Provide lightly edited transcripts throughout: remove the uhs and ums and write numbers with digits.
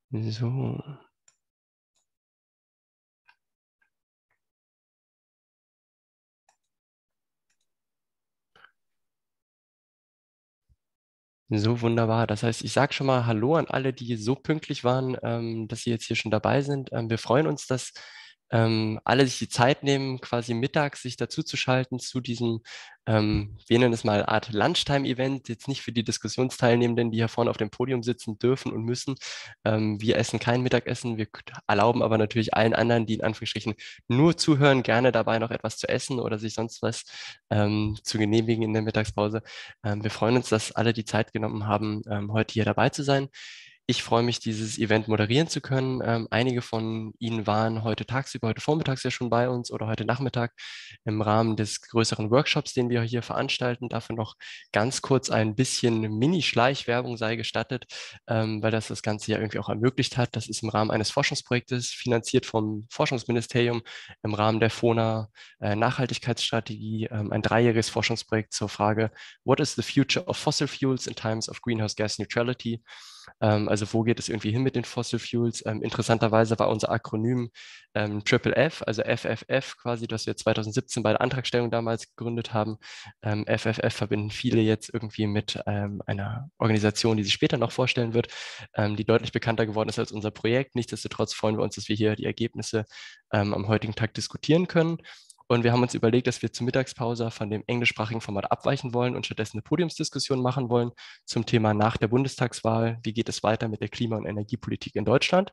So. So wunderbar. Das heißt, ich sage schon mal Hallo an alle, die so pünktlich waren, dass sie jetzt hier schon dabei sind. Wir freuen uns, dass alle sich die Zeit nehmen, quasi mittags sich dazu zu schalten zu diesem, wir nennen es mal Art Lunchtime-Event, jetzt nicht für die Diskussionsteilnehmenden, die hier vorne auf dem Podium sitzen dürfen und müssen. Wir essen kein Mittagessen, wir erlauben aber natürlich allen anderen, die in Anführungsstrichen nur zuhören, gerne dabei noch etwas zu essen oder sich sonst was zu genehmigen in der Mittagspause. Wir freuen uns, dass alle die Zeit genommen haben, heute hier dabei zu sein. Ich freue mich, dieses Event moderieren zu können. Einige von Ihnen waren heute tagsüber, heute vormittags ja schon bei uns oder heute Nachmittag im Rahmen des größeren Workshops, den wir hier veranstalten. Dafür noch ganz kurz ein bisschen Mini-Schleichwerbung sei gestattet, weil das Ganze ja irgendwie auch ermöglicht hat. Das ist im Rahmen eines Forschungsprojektes, finanziert vom Forschungsministerium im Rahmen der FONA Nachhaltigkeitsstrategie, ein dreijähriges Forschungsprojekt zur Frage, What is the future of fossil fuels in times of greenhouse gas neutrality? Also wo geht es irgendwie hin mit den Fossil Fuels? Interessanterweise war unser Akronym Triple F, also FFF quasi, das wir 2017 bei der Antragstellung damals gegründet haben. FFF verbinden viele jetzt irgendwie mit einer Organisation, die sich später noch vorstellen wird, die deutlich bekannter geworden ist als unser Projekt. Nichtsdestotrotz freuen wir uns, dass wir hier die Ergebnisse am heutigen Tag diskutieren können. Und wir haben uns überlegt, dass wir zur Mittagspause von dem englischsprachigen Format abweichen wollen und stattdessen eine Podiumsdiskussion machen wollen zum Thema nach der Bundestagswahl. Wie geht es weiter mit der Klima- und Energiepolitik in Deutschland?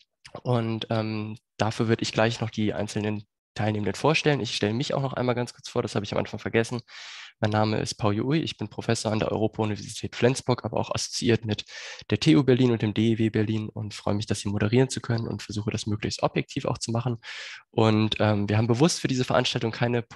Und dafür würde ich gleich noch die einzelnen Teilnehmenden vorstellen. Ich stelle mich auch noch einmal ganz kurz vor, das habe ich am Anfang vergessen. Mein Name ist Paul Jui, ich bin Professor an der Europa-Universität Flensburg, aber auch assoziiert mit der TU Berlin und dem DEW Berlin und freue mich, das hier moderieren zu können und versuche das möglichst objektiv auch zu machen. Und wir haben bewusst für diese Veranstaltung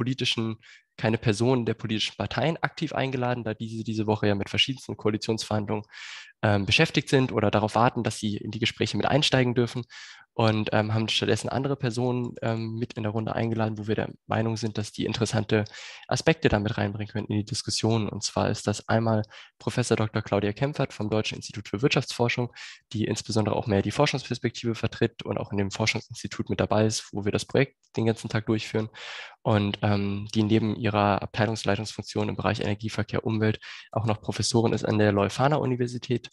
keine Personen der politischen Parteien aktiv eingeladen, da diese Woche ja mit verschiedensten Koalitionsverhandlungen beschäftigt sind oder darauf warten, dass sie in die Gespräche mit einsteigen dürfen und haben stattdessen andere Personen mit in der Runde eingeladen, wo wir der Meinung sind, dass die interessante Aspekte damit reinbringen können in die Diskussion. Und zwar ist das einmal Professor Dr. Claudia Kempfert vom Deutschen Institut für Wirtschaftsforschung, die insbesondere auch mehr die Forschungsperspektive vertritt und auch in dem Forschungsinstitut mit dabei ist, wo wir das Projekt den ganzen Tag durchführen und die neben ihrer Abteilungsleitungsfunktion im Bereich Energie, Verkehr, Umwelt auch noch Professorin ist an der Leuphana-Universität.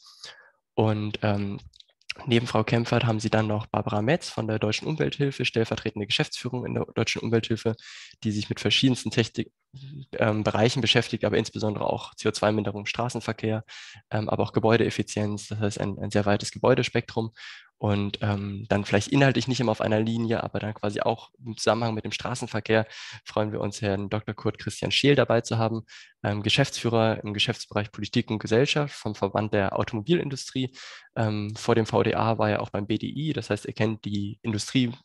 Und neben Frau Kempfert haben Sie dann noch Barbara Metz von der Deutschen Umwelthilfe, stellvertretende Geschäftsführung in der Deutschen Umwelthilfe, die sich mit verschiedensten Bereichen beschäftigt, aber insbesondere auch CO2-Minderung im Straßenverkehr, aber auch Gebäudeeffizienz, das heißt ein sehr weites Gebäudespektrum. Und dann vielleicht inhaltlich nicht immer auf einer Linie, aber dann quasi auch im Zusammenhang mit dem Straßenverkehr freuen wir uns, Herrn Dr. Kurt Christian Scheel dabei zu haben, Geschäftsführer im Geschäftsbereich Politik und Gesellschaft vom Verband der Automobilindustrie. Vor dem VDA war er auch beim BDI, das heißt, er kennt die Industrieaspekte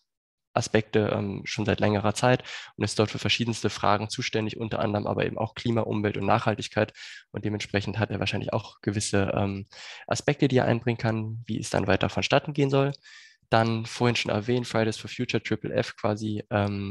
schon seit längerer Zeit und ist dort für verschiedenste Fragen zuständig, unter anderem aber eben auch Klima, Umwelt und Nachhaltigkeit. Und dementsprechend hat er wahrscheinlich auch gewisse Aspekte, die er einbringen kann, wie es dann weiter vonstatten gehen soll. Dann vorhin schon erwähnt, Fridays for Future, Triple F quasi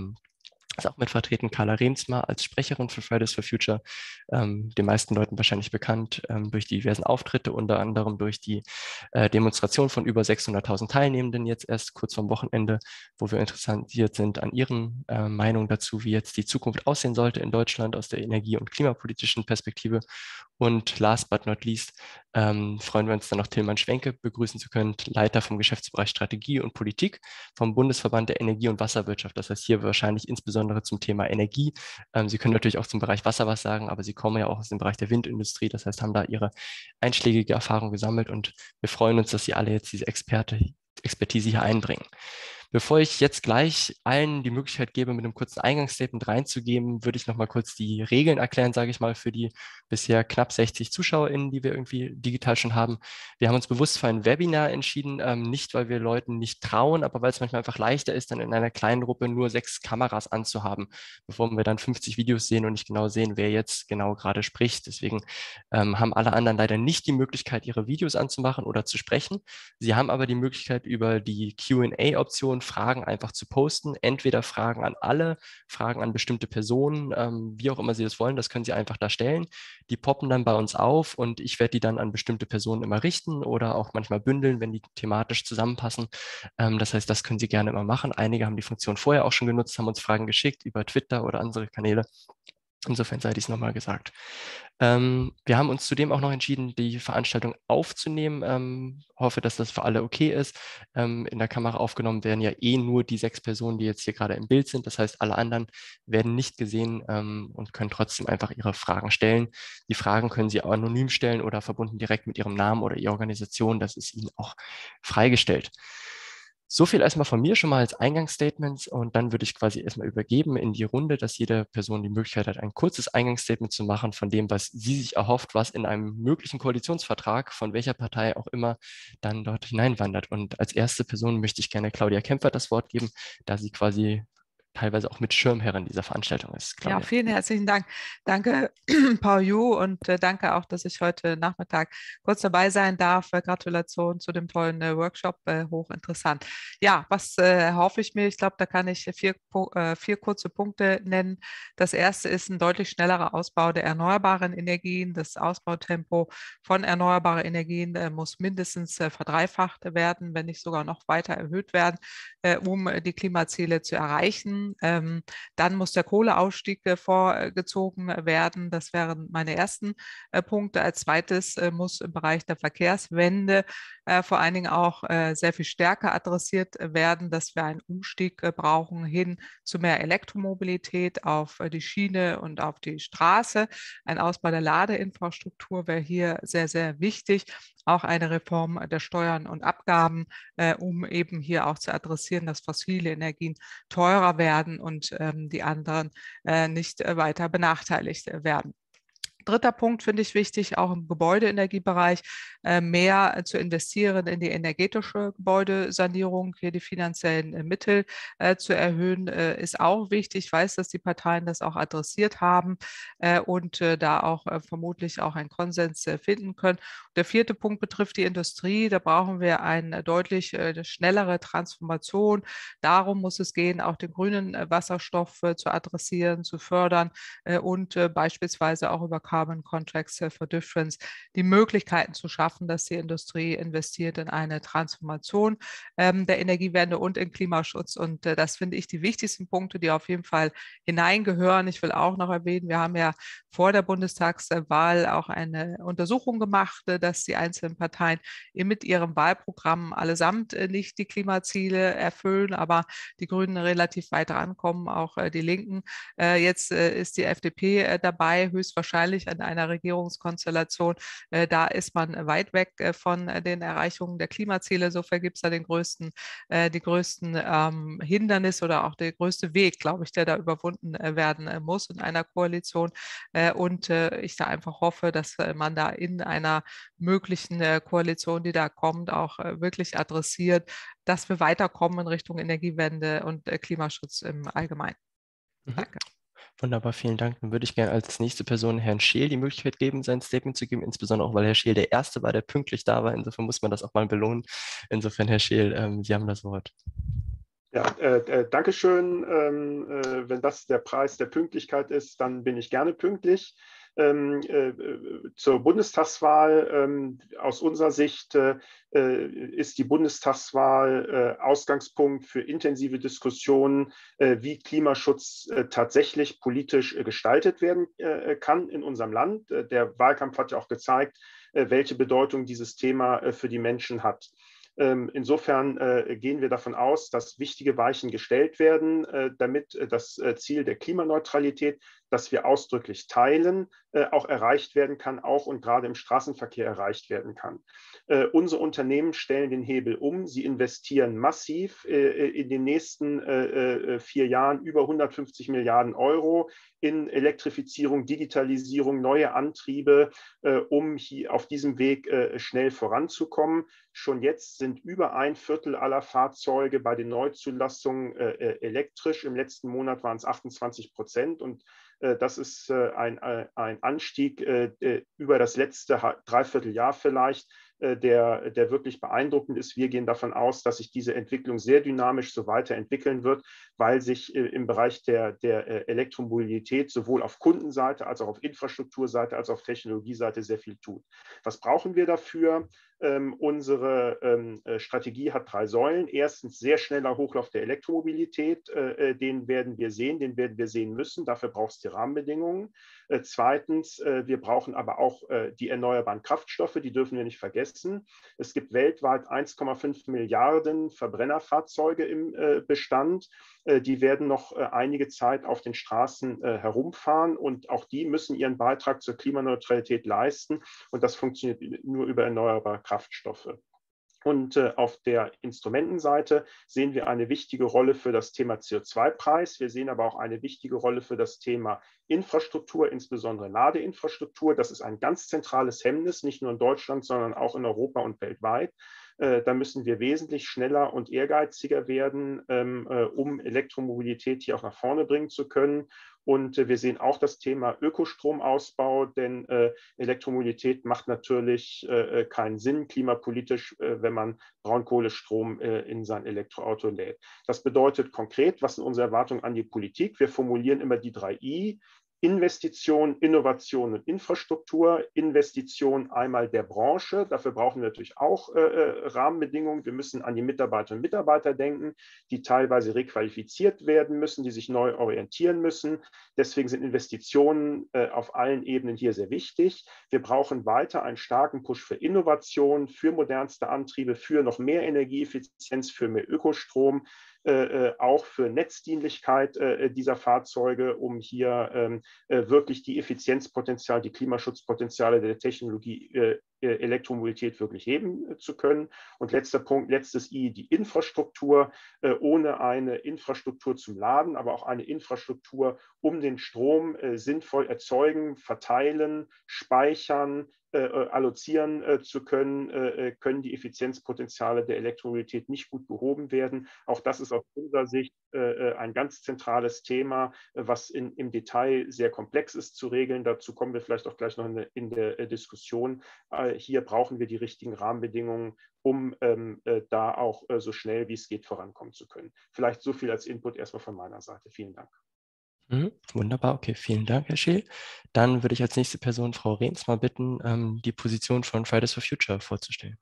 ist auch mit vertreten Carla Remsmar als Sprecherin für Fridays for Future, den meisten Leuten wahrscheinlich bekannt durch die diversen Auftritte, unter anderem durch die Demonstration von über 600.000 Teilnehmenden jetzt erst kurz vorm Wochenende, wo wir interessiert sind an Ihren Meinungen dazu, wie jetzt die Zukunft aussehen sollte in Deutschland aus der energie- und klimapolitischen Perspektive. Und last but not least freuen wir uns dann noch Tilman Schwenke begrüßen zu können, Leiter vom Geschäftsbereich Strategie und Politik vom Bundesverband der Energie- und Wasserwirtschaft. Das heißt hier wahrscheinlich insbesondere zum Thema Energie. Sie können natürlich auch zum Bereich Wasser was sagen, aber Sie kommen ja auch aus dem Bereich der Windindustrie. Das heißt, haben da Ihre einschlägige Erfahrung gesammelt und wir freuen uns, dass Sie alle jetzt diese Expertise hier einbringen. Bevor ich jetzt gleich allen die Möglichkeit gebe, mit einem kurzen Eingangsstatement reinzugeben, würde ich noch mal kurz die Regeln erklären, sage ich mal, für die bisher knapp 60 ZuschauerInnen, die wir irgendwie digital schon haben. Wir haben uns bewusst für ein Webinar entschieden, nicht weil wir Leuten nicht trauen, aber weil es manchmal einfach leichter ist, dann in einer kleinen Gruppe nur 6 Kameras anzuhaben, bevor wir dann 50 Videos sehen und nicht genau sehen, wer jetzt genau gerade spricht. Deswegen haben alle anderen leider nicht die Möglichkeit, ihre Videos anzumachen oder zu sprechen. Sie haben aber die Möglichkeit, über die Q&A-Option Fragen einfach zu posten. Entweder Fragen an alle, Fragen an bestimmte Personen, wie auch immer Sie das wollen, das können Sie einfach da stellen. Die poppen dann bei uns auf und ich werde die dann an bestimmte Personen immer richten oder auch manchmal bündeln, wenn die thematisch zusammenpassen. Das heißt, das können Sie gerne immer machen. Einige haben die Funktion vorher auch schon genutzt, haben uns Fragen geschickt über Twitter oder andere Kanäle. Insofern sei dies nochmal gesagt. Wir haben uns zudem auch noch entschieden, die Veranstaltung aufzunehmen. Hoffe, dass das für alle okay ist. In der Kamera aufgenommen werden ja eh nur die 6 Personen, die jetzt hier gerade im Bild sind. Das heißt, alle anderen werden nicht gesehen und können trotzdem einfach ihre Fragen stellen. Die Fragen können Sie anonym stellen oder verbunden direkt mit Ihrem Namen oder Ihrer Organisation. Das ist Ihnen auch freigestellt. So viel erstmal von mir schon mal als Eingangsstatements und dann würde ich quasi erstmal übergeben in die Runde, dass jede Person die Möglichkeit hat, ein kurzes Eingangsstatement zu machen von dem, was sie sich erhofft, was in einem möglichen Koalitionsvertrag von welcher Partei auch immer dann dort hineinwandert. Und als erste Person möchte ich gerne Claudia Kempfer das Wort geben, da sie quasi teilweise auch mit Schirmherrin dieser Veranstaltung ist. Ja, Claudia. vielen herzlichen Dank. Danke, Paul Yu, und danke auch, dass ich heute Nachmittag kurz dabei sein darf. Gratulation zu dem tollen Workshop, hochinteressant. Ja, was hoffe ich mir? Ich glaube, da kann ich vier kurze Punkte nennen. Das erste ist ein deutlich schnellerer Ausbau der erneuerbaren Energien. Das Ausbautempo von erneuerbaren Energien muss mindestens verdreifacht werden, wenn nicht sogar noch weiter erhöht werden, um die Klimaziele zu erreichen. Dann muss der Kohleausstieg vorgezogen werden. Das wären meine ersten Punkte. Als zweites muss im Bereich der Verkehrswende vor allen Dingen auch sehr viel stärker adressiert werden, dass wir einen Umstieg brauchen hin zu mehr Elektromobilität auf die Schiene und auf die Straße. Ein Ausbau der Ladeinfrastruktur wäre hier sehr, sehr wichtig. Auch eine Reform der Steuern und Abgaben, um eben hier auch zu adressieren, dass fossile Energien teurer werden und die anderen nicht weiter benachteiligt werden. Dritter Punkt finde ich wichtig, auch im Gebäudeenergiebereich mehr zu investieren in die energetische Gebäudesanierung. Hier die finanziellen Mittel zu erhöhen, ist auch wichtig. Ich weiß, dass die Parteien das auch adressiert haben und da auch vermutlich auch einen Konsens finden können. Der vierte Punkt betrifft die Industrie. Da brauchen wir eine deutlich schnellere Transformation. Darum muss es gehen, auch den grünen Wasserstoff zu adressieren, zu fördern und beispielsweise auch über Carbon Contracts for Difference die Möglichkeiten zu schaffen, dass die Industrie investiert in eine Transformation der Energiewende und in Klimaschutz. Und das finde ich die wichtigsten Punkte, die auf jeden Fall hineingehören. Ich will auch noch erwähnen, wir haben ja vor der Bundestagswahl auch eine Untersuchung gemacht, dass die einzelnen Parteien mit ihrem Wahlprogramm allesamt nicht die Klimaziele erfüllen, aber die Grünen relativ weit rankommen, auch die Linken. Jetzt ist die FDP dabei, höchstwahrscheinlich an einer Regierungskonstellation. Da ist man weit weg von den Erreichungen der Klimaziele. Insofern gibt es da die größten Hindernisse oder auch der größte Weg, glaube ich, der da überwunden werden muss in einer Koalition. Und ich da einfach hoffe, dass man da in einer möglichen Koalition, die da kommt, auch wirklich adressiert, dass wir weiterkommen in Richtung Energiewende und Klimaschutz im Allgemeinen. Mhm. Danke. Wunderbar, vielen Dank. Dann würde ich gerne als nächste Person Herrn Scheel die Möglichkeit geben, sein Statement zu geben, insbesondere auch, weil Herr Scheel der Erste war, der pünktlich da war. Insofern muss man das auch mal belohnen. Insofern, Herr Scheel, Sie haben das Wort. Ja, danke schön. Wenn das der Preis der Pünktlichkeit ist, dann bin ich gerne pünktlich. Zur Bundestagswahl. Aus unserer Sicht ist die Bundestagswahl Ausgangspunkt für intensive Diskussionen, wie Klimaschutz tatsächlich politisch gestaltet werden kann in unserem Land. Der Wahlkampf hat ja auch gezeigt, welche Bedeutung dieses Thema für die Menschen hat. Insofern gehen wir davon aus, dass wichtige Weichen gestellt werden, damit das Ziel der Klimaneutralität, das wir ausdrücklich teilen, auch erreicht werden kann, auch und gerade im Straßenverkehr erreicht werden kann. Unsere Unternehmen stellen den Hebel um. Sie investieren massiv in den nächsten 4 Jahren über 150 Milliarden Euro in Elektrifizierung, Digitalisierung, neue Antriebe, um hier auf diesem Weg schnell voranzukommen. Schon jetzt sind über 1/4 aller Fahrzeuge bei den Neuzulassungen elektrisch. Im letzten Monat waren es 28% und Das ist ein Anstieg über das letzte Dreivierteljahr vielleicht, der wirklich beeindruckend ist. Wir gehen davon aus, dass sich diese Entwicklung sehr dynamisch so weiterentwickeln wird, weil sich im Bereich der Elektromobilität sowohl auf Kundenseite als auch auf Infrastrukturseite als auch auf Technologieseite sehr viel tut. Was brauchen wir dafür? Unsere Strategie hat 3 Säulen. Erstens sehr schneller Hochlauf der Elektromobilität. Den werden wir sehen, den werden wir sehen müssen. Dafür braucht es die Rahmenbedingungen. Zweitens, wir brauchen aber auch die erneuerbaren Kraftstoffe, die dürfen wir nicht vergessen. Es gibt weltweit 1,5 Milliarden Verbrennerfahrzeuge im Bestand. Die werden noch einige Zeit auf den Straßen herumfahren und auch die müssen ihren Beitrag zur Klimaneutralität leisten und das funktioniert nur über erneuerbare Kraftstoffe. Und auf der Instrumentenseite sehen wir eine wichtige Rolle für das Thema CO2-Preis. Wir sehen aber auch eine wichtige Rolle für das Thema Infrastruktur, insbesondere Ladeinfrastruktur. Das ist ein ganz zentrales Hemmnis, nicht nur in Deutschland, sondern auch in Europa und weltweit. Da müssen wir wesentlich schneller und ehrgeiziger werden, um Elektromobilität hier auch nach vorne bringen zu können. Und wir sehen auch das Thema Ökostromausbau, denn Elektromobilität macht natürlich keinen Sinn klimapolitisch, wenn man Braunkohlestrom in sein Elektroauto lädt. Das bedeutet konkret, was sind unsere Erwartungen an die Politik? Wir formulieren immer die 3 I. Investition, Innovation und Infrastruktur. Investition einmal der Branche. Dafür brauchen wir natürlich auch Rahmenbedingungen. Wir müssen an die Mitarbeiterinnen und Mitarbeiter denken, die teilweise requalifiziert werden müssen, die sich neu orientieren müssen. Deswegen sind Investitionen auf allen Ebenen hier sehr wichtig. Wir brauchen weiter einen starken Push für Innovation, für modernste Antriebe, für noch mehr Energieeffizienz, für mehr Ökostrom. Auch für Netzdienlichkeit dieser Fahrzeuge, um hier wirklich die Effizienzpotenziale, die Klimaschutzpotenziale der Technologie Elektromobilität wirklich heben zu können. Und letzter Punkt, letztes I, die Infrastruktur. Ohne eine Infrastruktur zum Laden, aber auch eine Infrastruktur, um den Strom sinnvoll erzeugen, verteilen, speichern, allozieren zu können, können die Effizienzpotenziale der Elektromobilität nicht gut behoben werden. Auch das ist aus unserer Sicht ein ganz zentrales Thema, was im Detail sehr komplex ist zu regeln. Dazu kommen wir vielleicht auch gleich noch in der Diskussion. Hier brauchen wir die richtigen Rahmenbedingungen, um da auch so schnell wie es geht vorankommen zu können. Vielleicht so viel als Input erstmal von meiner Seite. Vielen Dank. Wunderbar, okay, vielen Dank, Herr Scheel. Dann würde ich als nächste Person Frau Rehns mal bitten, die Position von Fridays for Future vorzustellen.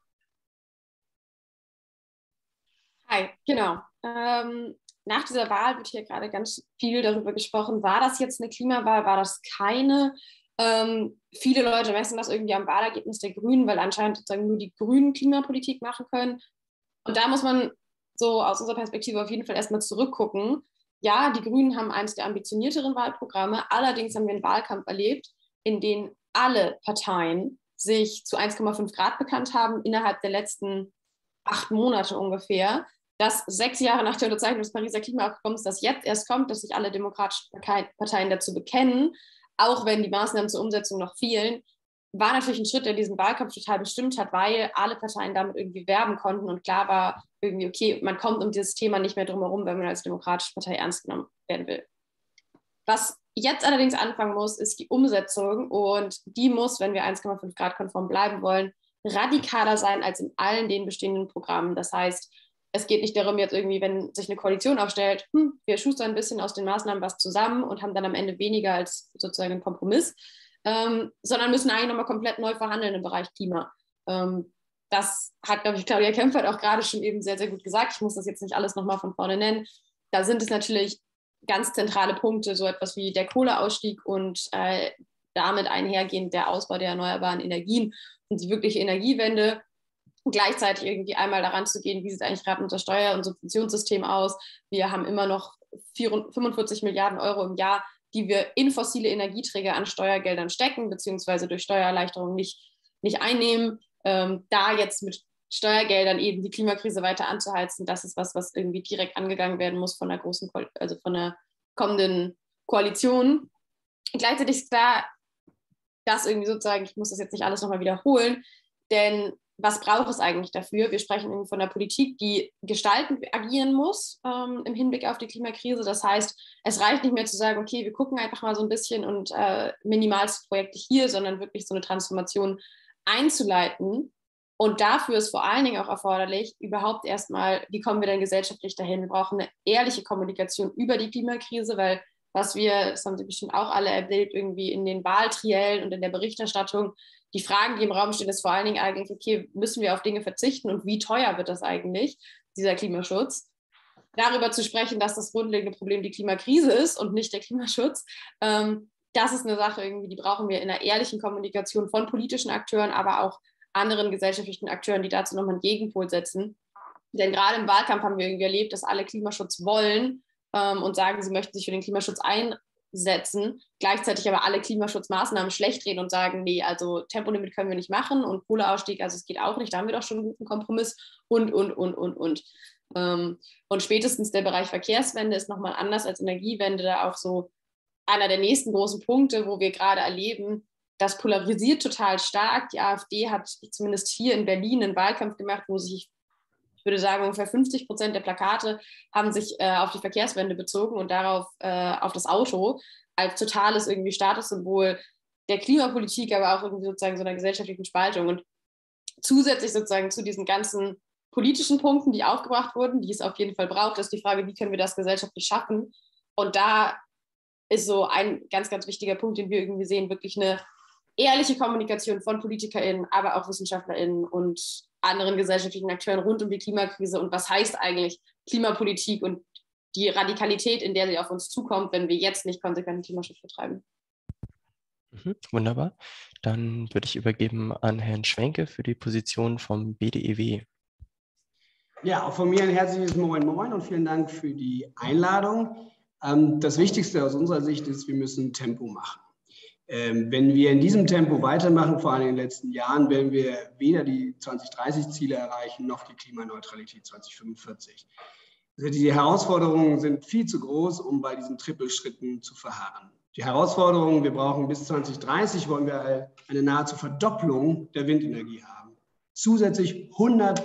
Hi, genau. Nach dieser Wahl wird hier gerade ganz viel darüber gesprochen, war das jetzt eine Klimawahl, war das keine? Viele Leute messen das irgendwie am Wahlergebnis der Grünen, weil anscheinend sozusagen nur die Grünen Klimapolitik machen können. Und da muss man so aus unserer Perspektive auf jeden Fall erstmal zurückgucken. Ja, die Grünen haben eines der ambitionierteren Wahlprogramme. Allerdings haben wir einen Wahlkampf erlebt, in dem alle Parteien sich zu 1,5 Grad bekannt haben innerhalb der letzten 8 Monate ungefähr. Dass 6 Jahre nach der Unterzeichnung des Pariser Klimaabkommens das jetzt erst kommt, dass sich alle demokratischen Parteien dazu bekennen, auch wenn die Maßnahmen zur Umsetzung noch fehlen, war natürlich ein Schritt, der diesen Wahlkampf total bestimmt hat, weil alle Parteien damit irgendwie werben konnten und klar war irgendwie, okay, man kommt um dieses Thema nicht mehr drum herum, wenn man als demokratische Partei ernst genommen werden will. Was jetzt allerdings anfangen muss, ist die Umsetzung und die muss, wenn wir 1,5 Grad konform bleiben wollen, radikaler sein als in allen den bestehenden Programmen. Das heißt, es geht nicht darum, jetzt irgendwie, wenn sich eine Koalition aufstellt, wir schustern ein bisschen aus den Maßnahmen was zusammen und haben dann am Ende weniger als sozusagen einen Kompromiss, sondern müssen eigentlich nochmal komplett neu verhandeln im Bereich Klima. Das hat, glaube ich, Claudia Kempfert auch gerade schon eben sehr, sehr gut gesagt. Ich muss das jetzt nicht alles nochmal von vorne nennen. Da sind es natürlich ganz zentrale Punkte, so etwas wie der Kohleausstieg und damit einhergehend der Ausbau der erneuerbaren Energien und die wirkliche Energiewende. Gleichzeitig irgendwie einmal daran zu gehen, wie sieht eigentlich gerade unser Steuer- und Subventionssystem aus. Wir haben immer noch 45 Milliarden Euro im Jahr, die wir in fossile Energieträger an Steuergeldern stecken, beziehungsweise durch Steuererleichterungen nicht einnehmen. Da jetzt mit Steuergeldern eben die Klimakrise weiter anzuheizen, das ist was irgendwie direkt angegangen werden muss von der von der kommenden Koalition. Gleichzeitig ist klar, dass irgendwie sozusagen, ich muss das jetzt nicht alles nochmal wiederholen, denn was braucht es eigentlich dafür? Wir sprechen von der Politik, die gestaltend agieren muss im Hinblick auf die Klimakrise. Das heißt, es reicht nicht mehr zu sagen, okay, wir gucken einfach mal so ein bisschen und minimalste Projekte hier, sondern wirklich so eine Transformation einzuleiten. Und dafür ist vor allen Dingen auch erforderlich, überhaupt erstmal, wie kommen wir denn gesellschaftlich dahin? Wir brauchen eine ehrliche Kommunikation über die Klimakrise, weil was wir, das haben Sie bestimmt auch alle erlebt, irgendwie in den Wahltriellen und in der Berichterstattung, die Fragen, die im Raum stehen, ist vor allen Dingen eigentlich, okay, müssen wir auf Dinge verzichten und wie teuer wird das eigentlich, dieser Klimaschutz? Darüber zu sprechen, dass das grundlegende Problem die Klimakrise ist und nicht der Klimaschutz, das ist eine Sache irgendwie, die brauchen wir in einer ehrlichen Kommunikation von politischen Akteuren, aber auch anderen gesellschaftlichen Akteuren, die dazu nochmal einen Gegenpol setzen. Denn gerade im Wahlkampf haben wir irgendwie erlebt, dass alle Klimaschutz wollen und sagen, sie möchten sich für den Klimaschutz einsetzen, gleichzeitig aber alle Klimaschutzmaßnahmen schlecht reden und sagen, nee, also Tempolimit können wir nicht machen und Kohleausstieg, also es geht auch nicht, da haben wir doch schon einen guten Kompromiss und. Und spätestens der Bereich Verkehrswende ist nochmal anders als Energiewende, da auch so einer der nächsten großen Punkte, wo wir gerade erleben, das polarisiert total stark. Die AfD hat zumindest hier in Berlin einen Wahlkampf gemacht, wo sich, ich würde sagen, ungefähr 50% der Plakate haben sich auf die Verkehrswende bezogen und darauf auf das Auto als totales irgendwie Statussymbol der Klimapolitik, aber auch irgendwie sozusagen so einer gesellschaftlichen Spaltung. Und zusätzlich sozusagen zu diesen ganzen politischen Punkten, die aufgebracht wurden, die es auf jeden Fall braucht, ist die Frage, wie können wir das gesellschaftlich schaffen? Und da ist so ein ganz, ganz wichtiger Punkt, den wir irgendwie sehen, wirklich eine ehrliche Kommunikation von PolitikerInnen, aber auch WissenschaftlerInnen und anderen gesellschaftlichen Akteuren rund um die Klimakrise und was heißt eigentlich Klimapolitik und die Radikalität, in der sie auf uns zukommt, wenn wir jetzt nicht konsequent Klimaschutz betreiben. Wunderbar. Dann würde ich übergeben an Herrn Schwenke für die Position vom BDEW. Ja, auch von mir ein herzliches Moin Moin und vielen Dank für die Einladung. Das Wichtigste aus unserer Sicht ist, wir müssen Tempo machen. Wenn wir in diesem Tempo weitermachen, vor allem in den letzten Jahren, werden wir weder die 2030-Ziele erreichen, noch die Klimaneutralität 2045. Also die Herausforderungen sind viel zu groß, um bei diesen Trippelschritten zu verharren. Die Herausforderungen, wir brauchen bis 2030, wollen wir eine nahezu Verdopplung der Windenergie haben. Zusätzlich 100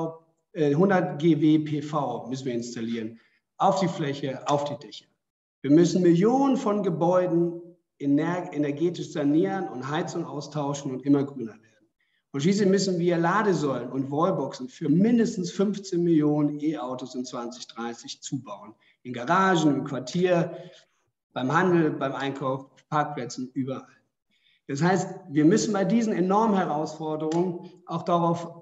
GW PV müssen wir installieren, auf die Fläche, auf die Dächer. Wir müssen Millionen von Gebäuden energetisch sanieren und Heizung austauschen und immer grüner werden. Und schließlich müssen wir Ladesäulen und Wallboxen für mindestens 15 Millionen E-Autos in 2030 zubauen. In Garagen, im Quartier, beim Handel, beim Einkauf, auf Parkplätzen, überall. Das heißt, wir müssen bei diesen enormen Herausforderungen auch darauf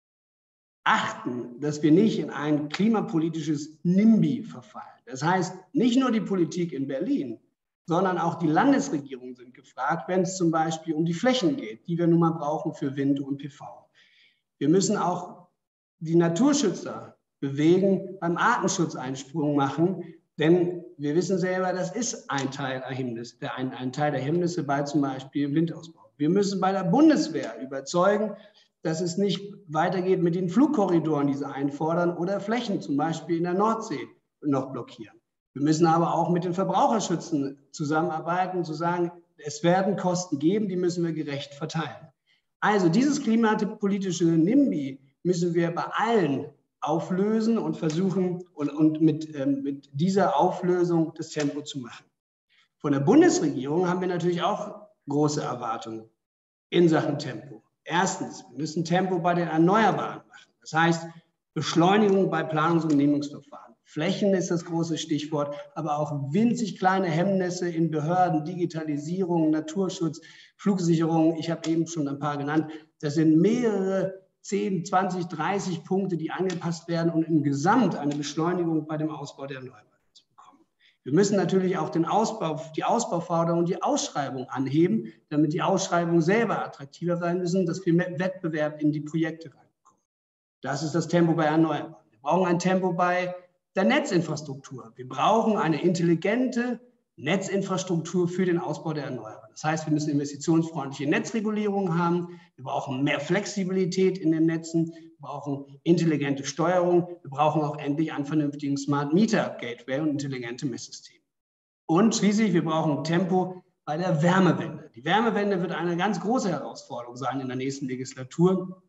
achten, dass wir nicht in ein klimapolitisches NIMBY verfallen. Das heißt, nicht nur die Politik in Berlin, sondern auch die Landesregierungen sind gefragt, wenn es zum Beispiel um die Flächen geht, die wir nun mal brauchen für Wind und PV. Wir müssen auch die Naturschützer bewegen, beim Artenschutz einen Sprung machen, denn wir wissen selber, das ist ein Teil der Hemmnisse bei zum Beispiel Windausbau. Wir müssen bei der Bundeswehr überzeugen, dass es nicht weitergeht mit den Flugkorridoren, die sie einfordern, oder Flächen zum Beispiel in der Nordsee noch blockieren. Wir müssen aber auch mit den Verbraucherschützern zusammenarbeiten, zu sagen, es werden Kosten geben, die müssen wir gerecht verteilen. Also dieses klimapolitische NIMBY müssen wir bei allen auflösen und versuchen, und mit dieser Auflösung das Tempo zu machen. Von der Bundesregierung haben wir natürlich auch große Erwartungen in Sachen Tempo. Erstens, wir müssen Tempo bei den Erneuerbaren machen. Das heißt, Beschleunigung bei Planungs- und Genehmigungsverfahren. Flächen ist das große Stichwort, aber auch winzig kleine Hemmnisse in Behörden, Digitalisierung, Naturschutz, Flugsicherung. Ich habe eben schon ein paar genannt. Das sind mehrere 10, 20, 30 Punkte, die angepasst werden, um im Gesamt eine Beschleunigung bei dem Ausbau der Erneuerbaren zu bekommen. Wir müssen natürlich auch den Ausbau, die Ausbauforderung und die Ausschreibung anheben, damit die Ausschreibungen selber attraktiver sein müssen, dass wir mit Wettbewerb in die Projekte reinkommen. Das ist das Tempo bei Erneuerbaren. Wir brauchen ein Tempo bei der Netzinfrastruktur. Wir brauchen eine intelligente Netzinfrastruktur für den Ausbau der Erneuerbaren. Das heißt, wir müssen investitionsfreundliche Netzregulierung haben, wir brauchen mehr Flexibilität in den Netzen, wir brauchen intelligente Steuerung, wir brauchen auch endlich einen vernünftigen Smart Meter Gateway und intelligente Messsysteme. Und schließlich, wir brauchen Tempo bei der Wärmewende. Die Wärmewende wird eine ganz große Herausforderung sein in der nächsten Legislatur.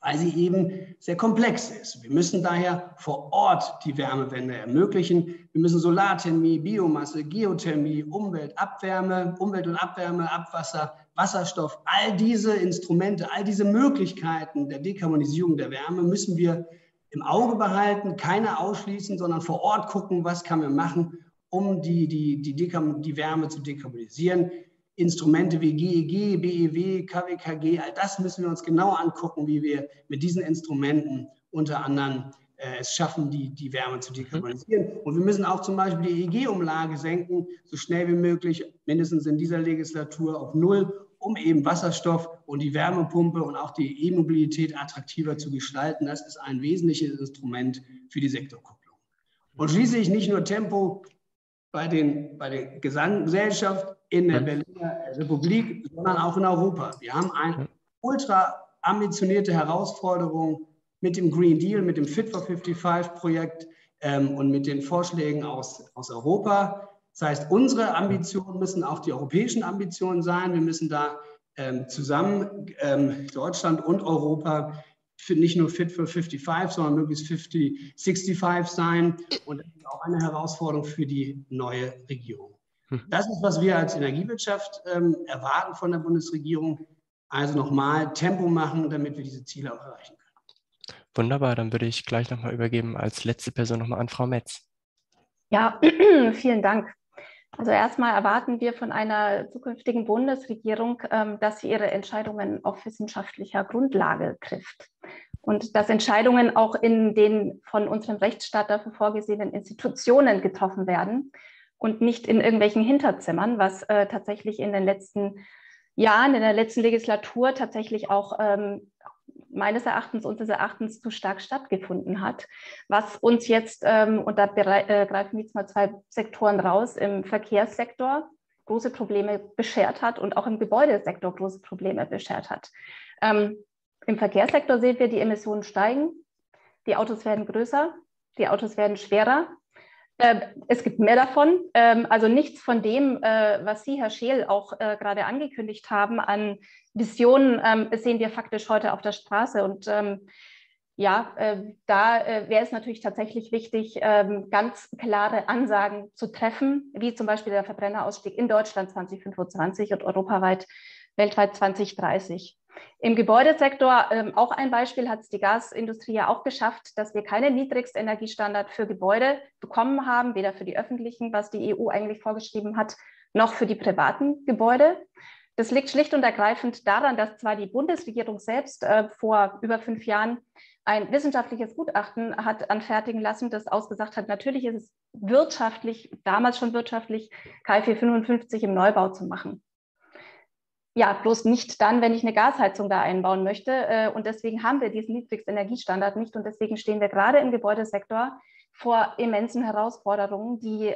weil sie eben sehr komplex ist. Wir müssen daher vor Ort die Wärmewende ermöglichen. Wir müssen Solarthermie, Biomasse, Geothermie, Umwelt und Abwärme, Abwasser, Wasserstoff, all diese Instrumente, all diese Möglichkeiten der Dekarbonisierung der Wärme müssen wir im Auge behalten, keine ausschließen, sondern vor Ort gucken, was kann man machen, um die Wärme zu dekarbonisieren. Instrumente wie GEG, BEW, KWKG, all das müssen wir uns genau angucken, wie wir mit diesen Instrumenten unter anderem es schaffen, die Wärme zu dekarbonisieren. Und wir müssen auch zum Beispiel die EEG-Umlage senken, so schnell wie möglich, mindestens in dieser Legislatur auf 0, um eben Wasserstoff und die Wärmepumpe und auch die E-Mobilität attraktiver zu gestalten. Das ist ein wesentliches Instrument für die Sektorkupplung. Und schließlich nicht nur Tempo bei der Gesamtgesellschaft in der Berliner Republik, sondern auch in Europa. Wir haben eine ultra ambitionierte Herausforderung mit dem Green Deal, mit dem Fit for 55-Projekt und mit den Vorschlägen aus Europa. Das heißt, unsere Ambitionen müssen auch die europäischen Ambitionen sein. Wir müssen da zusammen, Deutschland und Europa, nicht nur Fit for 55, sondern möglichst 65 sein. Und das ist auch eine Herausforderung für die neue Regierung. Das ist, was wir als Energiewirtschaft erwarten von der Bundesregierung. Also nochmal Tempo machen, damit wir diese Ziele auch erreichen können. Wunderbar, dann würde ich gleich nochmal übergeben als letzte Person nochmal an Frau Metz. Ja, vielen Dank. Also erstmal erwarten wir von einer zukünftigen Bundesregierung, dass sie ihre Entscheidungen auf wissenschaftlicher Grundlage trifft und dass Entscheidungen auch in den von unserem Rechtsstaat dafür vorgesehenen Institutionen getroffen werden und nicht in irgendwelchen Hinterzimmern, was tatsächlich in den letzten Jahren, in der letzten Legislatur tatsächlich auch meines Erachtens, unseres Erachtens zu stark stattgefunden hat, was uns jetzt, und da greifen wir jetzt mal 2 Sektoren raus, im Verkehrssektor große Probleme beschert hat und auch im Gebäudesektor große Probleme beschert hat. Im Verkehrssektor sehen wir, die Emissionen steigen, die Autos werden größer, die Autos werden schwerer. Es gibt mehr davon, also nichts von dem, was Sie, Herr Scheel, auch gerade angekündigt haben an Visionen, sehen wir faktisch heute auf der Straße. Und da wäre es natürlich tatsächlich wichtig, ganz klare Ansagen zu treffen, wie zum Beispiel der Verbrennerausstieg in Deutschland 2025 und weltweit 2030. Im Gebäudesektor, auch ein Beispiel, hat es die Gasindustrie ja auch geschafft, dass wir keinen Niedrigstenergiestandard für Gebäude bekommen haben, weder für die öffentlichen, was die EU eigentlich vorgeschrieben hat, noch für die privaten Gebäude. Das liegt schlicht und ergreifend daran, dass zwar die Bundesregierung selbst vor über 5 Jahren ein wissenschaftliches Gutachten hat anfertigen lassen, das ausgesagt hat, natürlich ist es wirtschaftlich, damals schon wirtschaftlich, KfW 55 im Neubau zu machen. Ja, bloß nicht dann, wenn ich eine Gasheizung da einbauen möchte. Und deswegen haben wir diesen Niedrigstenergiestandard nicht. Und deswegen stehen wir gerade im Gebäudesektor vor immensen Herausforderungen, die,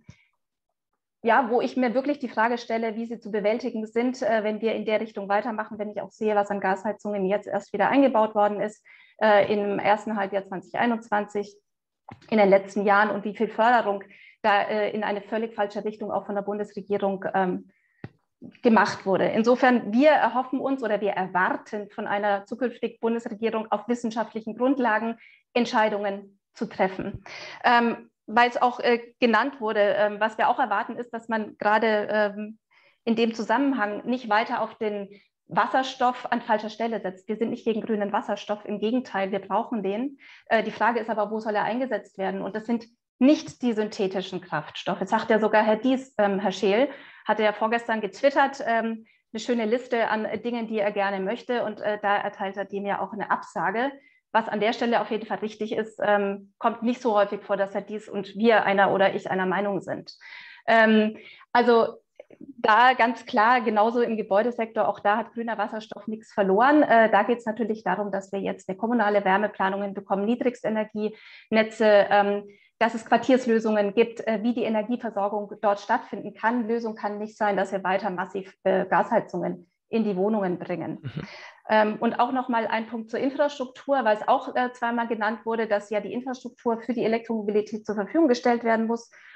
wo ich mir wirklich die Frage stelle, wie sie zu bewältigen sind, wenn wir in der Richtung weitermachen, wenn ich auch sehe, was an Gasheizungen jetzt erst wieder eingebaut worden ist im ersten Halbjahr 2021, in den letzten Jahren und wie viel Förderung da in eine völlig falsche Richtung auch von der Bundesregierung gemacht wurde. Insofern, wir erhoffen uns oder wir erwarten von einer zukünftigen Bundesregierung auf wissenschaftlichen Grundlagen Entscheidungen zu treffen. Weil es auch genannt wurde, was wir auch erwarten, ist, dass man gerade in dem Zusammenhang nicht weiter auf den Wasserstoff an falscher Stelle setzt. Wir sind nicht gegen grünen Wasserstoff, im Gegenteil, wir brauchen den. Die Frage ist aber, wo soll er eingesetzt werden? Und das sind nicht die synthetischen Kraftstoffe. Das sagt ja sogar Herr Dies, Herr Scheel, hatte ja vorgestern getwittert, eine schöne Liste an Dingen, die er gerne möchte. Und da erteilt er dem ja auch eine Absage. Was an der Stelle auf jeden Fall richtig ist, kommt nicht so häufig vor, dass Herr Dies und wir ich einer Meinung sind. Also da ganz klar, genauso im Gebäudesektor, auch da hat grüner Wasserstoff nichts verloren. Da geht es natürlich darum, dass wir jetzt kommunale Wärmeplanungen bekommen, Niedrigstenergienetze, dass es Quartierslösungen gibt, wie die Energieversorgung dort stattfinden kann. Lösung kann nicht sein, dass wir weiter massiv Gasheizungen in die Wohnungen bringen. Und auch nochmal ein Punkt zur Infrastruktur, weil es auch zweimal genannt wurde, dass ja die Infrastruktur für die Elektromobilität zur Verfügung gestellt werden muss.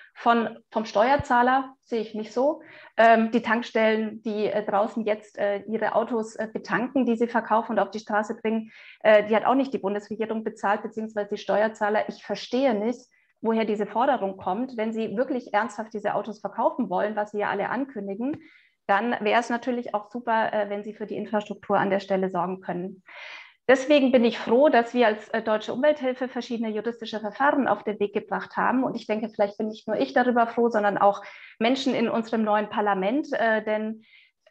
Vom Steuerzahler sehe ich nicht so. Die Tankstellen, die draußen jetzt ihre Autos betanken, die sie verkaufen und auf die Straße bringen, die hat auch nicht die Bundesregierung bezahlt, beziehungsweise die Steuerzahler. Ich verstehe nicht, woher diese Forderung kommt. Wenn sie wirklich ernsthaft diese Autos verkaufen wollen, was sie ja alle ankündigen, dann wäre es natürlich auch super, wenn sie für die Infrastruktur an der Stelle sorgen können. Deswegen bin ich froh, dass wir als Deutsche Umwelthilfe verschiedene juristische Verfahren auf den Weg gebracht haben. Und ich denke, vielleicht bin nicht nur ich darüber froh, sondern auch Menschen in unserem neuen Parlament. Denn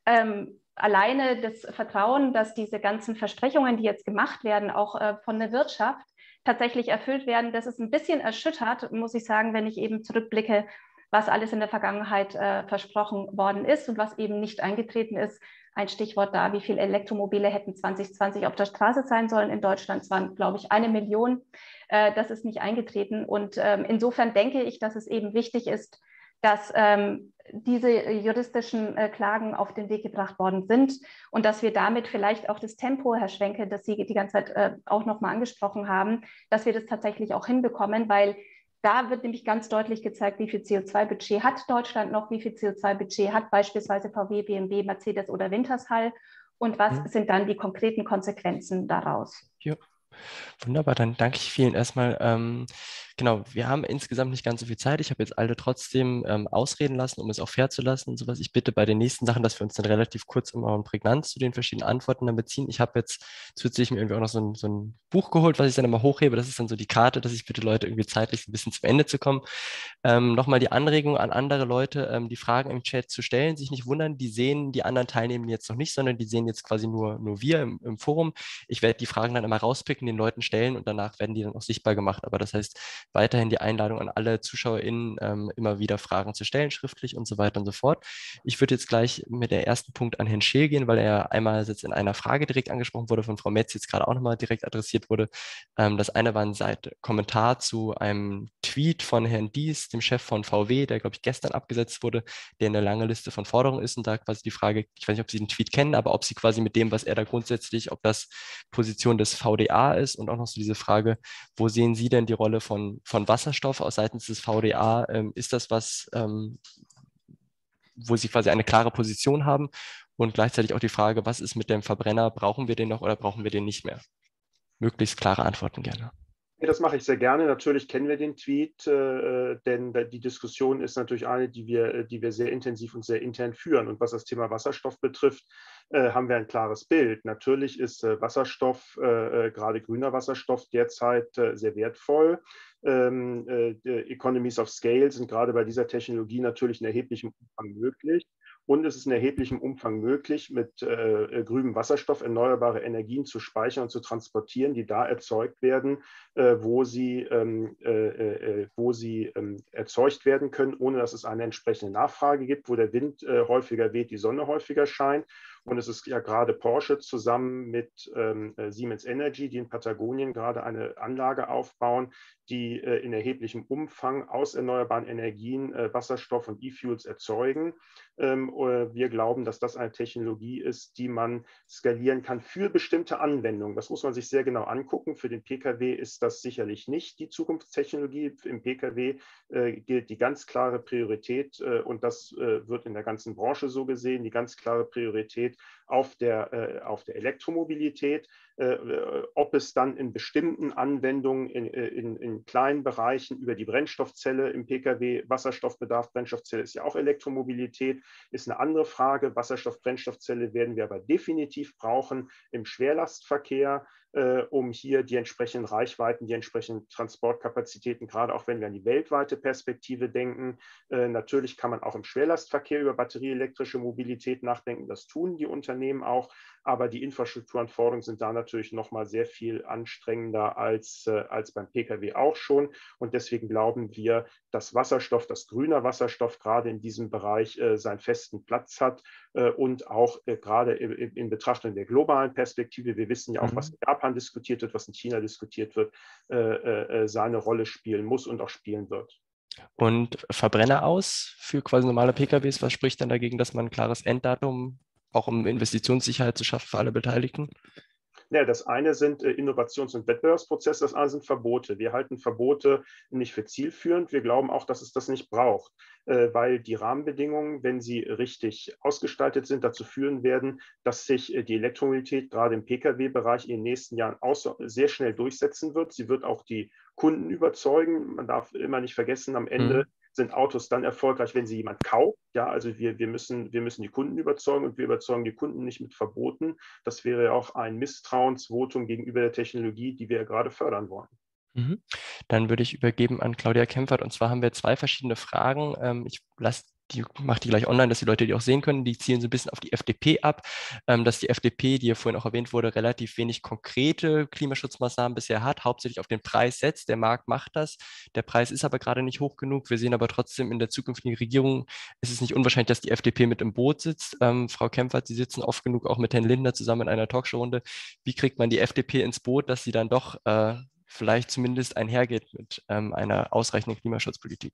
alleine das Vertrauen, dass diese ganzen Versprechungen, die jetzt gemacht werden, auch von der Wirtschaft tatsächlich erfüllt werden, das ist ein bisschen erschüttert, muss ich sagen, wenn ich eben zurückblicke, was alles in der Vergangenheit versprochen worden ist und was eben nicht eingetreten ist. Ein Stichwort da, wie viele Elektromobile hätten 2020 auf der Straße sein sollen in Deutschland. Es waren, glaube ich, 1 Million. Das ist nicht eingetreten. Und insofern denke ich, dass es eben wichtig ist, dass diese juristischen Klagen auf den Weg gebracht worden sind und dass wir damit vielleicht auch das Tempo, Herr Schwenke, das Sie die ganze Zeit auch nochmal angesprochen haben, dass wir das tatsächlich auch hinbekommen, weil da wird nämlich ganz deutlich gezeigt, wie viel CO2-Budget hat Deutschland noch, wie viel CO2-Budget hat beispielsweise VW, BMW, Mercedes oder Wintershall und was sind dann die konkreten Konsequenzen daraus. Ja. Wunderbar, dann danke ich vielen erstmal. Genau, wir haben insgesamt nicht ganz so viel Zeit. Ich habe jetzt alle trotzdem ausreden lassen, um es auch fair zu lassen und sowas. Ich bitte bei den nächsten Sachen, dass wir uns dann relativ kurz immer und prägnant zu den verschiedenen Antworten dann beziehen. Ich habe jetzt zusätzlich mir irgendwie auch noch so ein Buch geholt, was ich dann immer hochhebe. Das ist dann so die Karte, dass ich bitte Leute irgendwie zeitlich ein bisschen zum Ende zu kommen. Nochmal die Anregung an andere Leute, die Fragen im Chat zu stellen, sich nicht wundern, die sehen die anderen Teilnehmenden jetzt noch nicht, sondern die sehen jetzt quasi nur wir im Forum. Ich werde die Fragen dann immer rauspicken, den Leuten stellen und danach werden die dann auch sichtbar gemacht. Aber das heißt, weiterhin die Einladung an alle ZuschauerInnen, immer wieder Fragen zu stellen, schriftlich und so weiter und so fort. Ich würde jetzt gleich mit der ersten Punkt an Herrn Scheel gehen, weil er einmal jetzt in einer Frage direkt angesprochen wurde, von Frau Metz jetzt gerade auch nochmal direkt adressiert wurde. Das eine war ein Kommentar zu einem Tweet von Herrn Dies, dem Chef von VW, der, glaube ich, gestern abgesetzt wurde, der eine lange Liste von Forderungen ist und da quasi die Frage, ich weiß nicht, ob Sie den Tweet kennen, aber ob Sie quasi mit dem, was er da grundsätzlich, ob das Position des VDA ist und auch noch so diese Frage, wo sehen Sie denn die Rolle von Wasserstoff aus seitens des VDA? Ist das was, wo Sie quasi eine klare Position haben? Und gleichzeitig auch die Frage, was ist mit dem Verbrenner? Brauchen wir den noch oder brauchen wir den nicht mehr? Möglichst klare Antworten gerne. Ja, das mache ich sehr gerne. Natürlich kennen wir den Tweet, denn die Diskussion ist natürlich eine, die wir sehr intensiv und sehr intern führen. Und was das Thema Wasserstoff betrifft, haben wir ein klares Bild. Natürlich ist Wasserstoff, gerade grüner Wasserstoff, derzeit sehr wertvoll. Economies of Scale sind gerade bei dieser Technologie natürlich in erheblichem Umfang möglich. Und es ist in erheblichem Umfang möglich, mit grünem Wasserstoff erneuerbare Energien zu speichern und zu transportieren, die da erzeugt werden, wo sie erzeugt werden können, ohne dass es eine entsprechende Nachfrage gibt, wo der Wind häufiger weht, die Sonne häufiger scheint. Und es ist ja gerade Porsche zusammen mit Siemens Energy, die in Patagonien gerade eine Anlage aufbauen, die in erheblichem Umfang aus erneuerbaren Energien Wasserstoff und E-Fuels erzeugen. Wir glauben, dass das eine Technologie ist, die man skalieren kann für bestimmte Anwendungen. Das muss man sich sehr genau angucken. Für den Pkw ist das sicherlich nicht die Zukunftstechnologie. Im Pkw gilt die ganz klare Priorität und das wird in der ganzen Branche so gesehen, die ganz klare Priorität auf der Elektromobilität. Ob es dann in bestimmten Anwendungen in kleinen Bereichen über die Brennstoffzelle im Pkw Wasserstoffbedarf, Brennstoffzelle ist ja auch Elektromobilität, ist eine andere Frage. Wasserstoff, Brennstoffzelle werden wir aber definitiv brauchen im Schwerlastverkehr, um hier die entsprechenden Reichweiten, die entsprechenden Transportkapazitäten, gerade auch wenn wir an die weltweite Perspektive denken. Natürlich kann man auch im Schwerlastverkehr über batterieelektrische Mobilität nachdenken. Das tun die Unternehmen auch. Aber die Infrastrukturanforderungen sind da natürlich noch mal sehr viel anstrengender als beim Pkw auch schon. Und deswegen glauben wir, dass Wasserstoff, dass grüner Wasserstoff gerade in diesem Bereich seinen festen Platz hat und auch gerade in Betrachtung der globalen Perspektive, wir wissen ja auch, was in Japan diskutiert wird, was in China diskutiert wird, seine Rolle spielen muss und auch spielen wird. Und Verbrenner aus für quasi normale PKWs, was spricht dann dagegen, dass man ein klares Enddatum auch um Investitionssicherheit zu schaffen für alle Beteiligten? Ja, das eine sind Innovations- und Wettbewerbsprozesse, das andere sind Verbote. Wir halten Verbote nicht für zielführend. Wir glauben auch, dass es das nicht braucht, weil die Rahmenbedingungen, wenn sie richtig ausgestaltet sind, dazu führen werden, dass sich die Elektromobilität gerade im Pkw-Bereich in den nächsten Jahren sehr schnell durchsetzen wird. Sie wird auch die Kunden überzeugen. Man darf immer nicht vergessen, am Ende sind Autos dann erfolgreich, wenn sie jemand kauft. Ja, also wir müssen die Kunden überzeugen und wir überzeugen die Kunden nicht mit Verboten. Das wäre ja auch ein Misstrauensvotum gegenüber der Technologie, die wir ja gerade fördern wollen. Dann würde ich übergeben an Claudia Kempfert. Und zwar haben wir zwei verschiedene Fragen. Ich mache die gleich online, dass die Leute die auch sehen können. Die zielen so ein bisschen auf die FDP ab, dass die FDP, die ja vorhin auch erwähnt wurde, relativ wenig konkrete Klimaschutzmaßnahmen bisher hat, hauptsächlich auf den Preis setzt. Der Markt macht das. Der Preis ist aber gerade nicht hoch genug. Wir sehen aber trotzdem in der zukünftigen Regierung, ist es nicht unwahrscheinlich, dass die FDP mit im Boot sitzt. Frau Kempfert, Sie sitzen oft genug auch mit Herrn Lindner zusammen in einer Talkshow-Runde. Wie kriegt man die FDP ins Boot, dass sie dann doch vielleicht zumindest einhergeht mit einer ausreichenden Klimaschutzpolitik?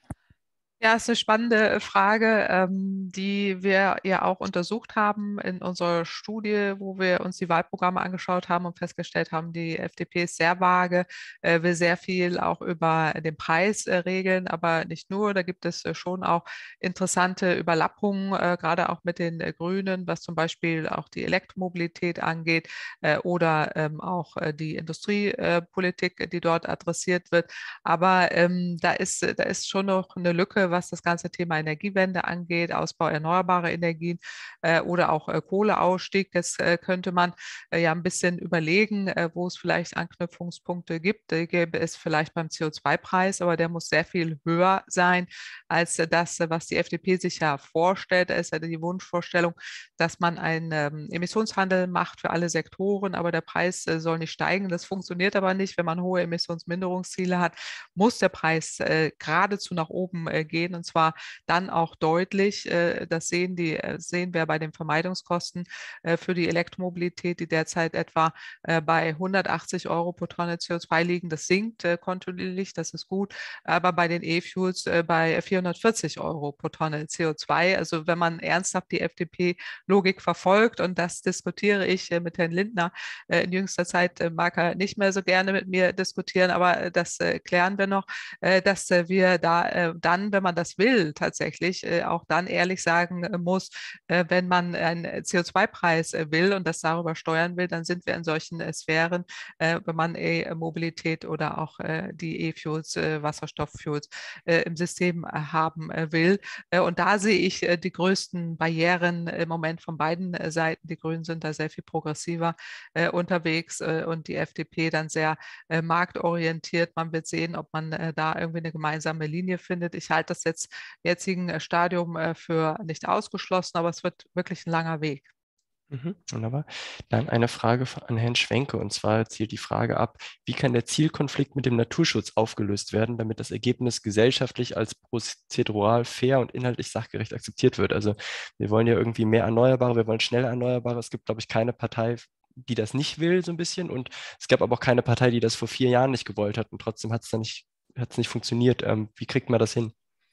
Ja, ist eine spannende Frage, die wir ja auch untersucht haben in unserer Studie, wo wir uns die Wahlprogramme angeschaut haben und festgestellt haben, die FDP ist sehr vage, will sehr viel auch über den Preis regeln, aber nicht nur. Da gibt es schon auch interessante Überlappungen, gerade auch mit den Grünen, was zum Beispiel auch die Elektromobilität angeht oder auch die Industriepolitik, die dort adressiert wird. Aber da ist schon noch eine Lücke, was das ganze Thema Energiewende angeht, Ausbau erneuerbarer Energien oder auch Kohleausstieg. Das könnte man ja ein bisschen überlegen, wo es vielleicht Anknüpfungspunkte gibt. Die gäbe es vielleicht beim CO2-Preis, aber der muss sehr viel höher sein als das, was die FDP sich ja vorstellt. Da ist ja die Wunschvorstellung, dass man einen Emissionshandel macht für alle Sektoren, aber der Preis soll nicht steigen. Das funktioniert aber nicht, wenn man hohe Emissionsminderungsziele hat, muss der Preis geradezu nach oben gehen und zwar dann auch deutlich. Das sehen wir bei den Vermeidungskosten für die Elektromobilität, die derzeit etwa bei 180 € pro Tonne CO2 liegen. Das sinkt kontinuierlich, das ist gut, aber bei den E-Fuels bei 440 € pro Tonne CO2. Also wenn man ernsthaft die FDP-Logik verfolgt, und das diskutiere ich mit Herrn Lindner, in jüngster Zeit mag er nicht mehr so gerne mit mir diskutieren, aber das klären wir noch, dass wir da dann, wenn man das will, tatsächlich auch dann ehrlich sagen muss, wenn man einen CO2-Preis will und das darüber steuern will, dann sind wir in solchen Sphären, wenn man E-Mobilität oder auch die E-Fuels, Wasserstofffuels im System haben will. Und da sehe ich die größten Barrieren im Moment von beiden Seiten. Die Grünen sind da sehr viel progressiver unterwegs und die FDP dann sehr marktorientiert. Man wird sehen, ob man da irgendwie eine gemeinsame Linie findet. Ich halte das jetzt im jetzigen Stadium für nicht ausgeschlossen, aber es wird wirklich ein langer Weg. Wunderbar. Dann eine Frage an Herrn Schwenke, und zwar zielt die Frage ab, wie kann der Zielkonflikt mit dem Naturschutz aufgelöst werden, damit das Ergebnis gesellschaftlich als prozedural fair und inhaltlich sachgerecht akzeptiert wird? Also wir wollen ja irgendwie mehr Erneuerbare, wir wollen schneller Erneuerbare. Es gibt, glaube ich, keine Partei, die das nicht will, so ein bisschen. Und es gab aber auch keine Partei, die das vor 4 Jahren nicht gewollt hat. Und trotzdem hat es nicht funktioniert. Wie kriegt man das hin?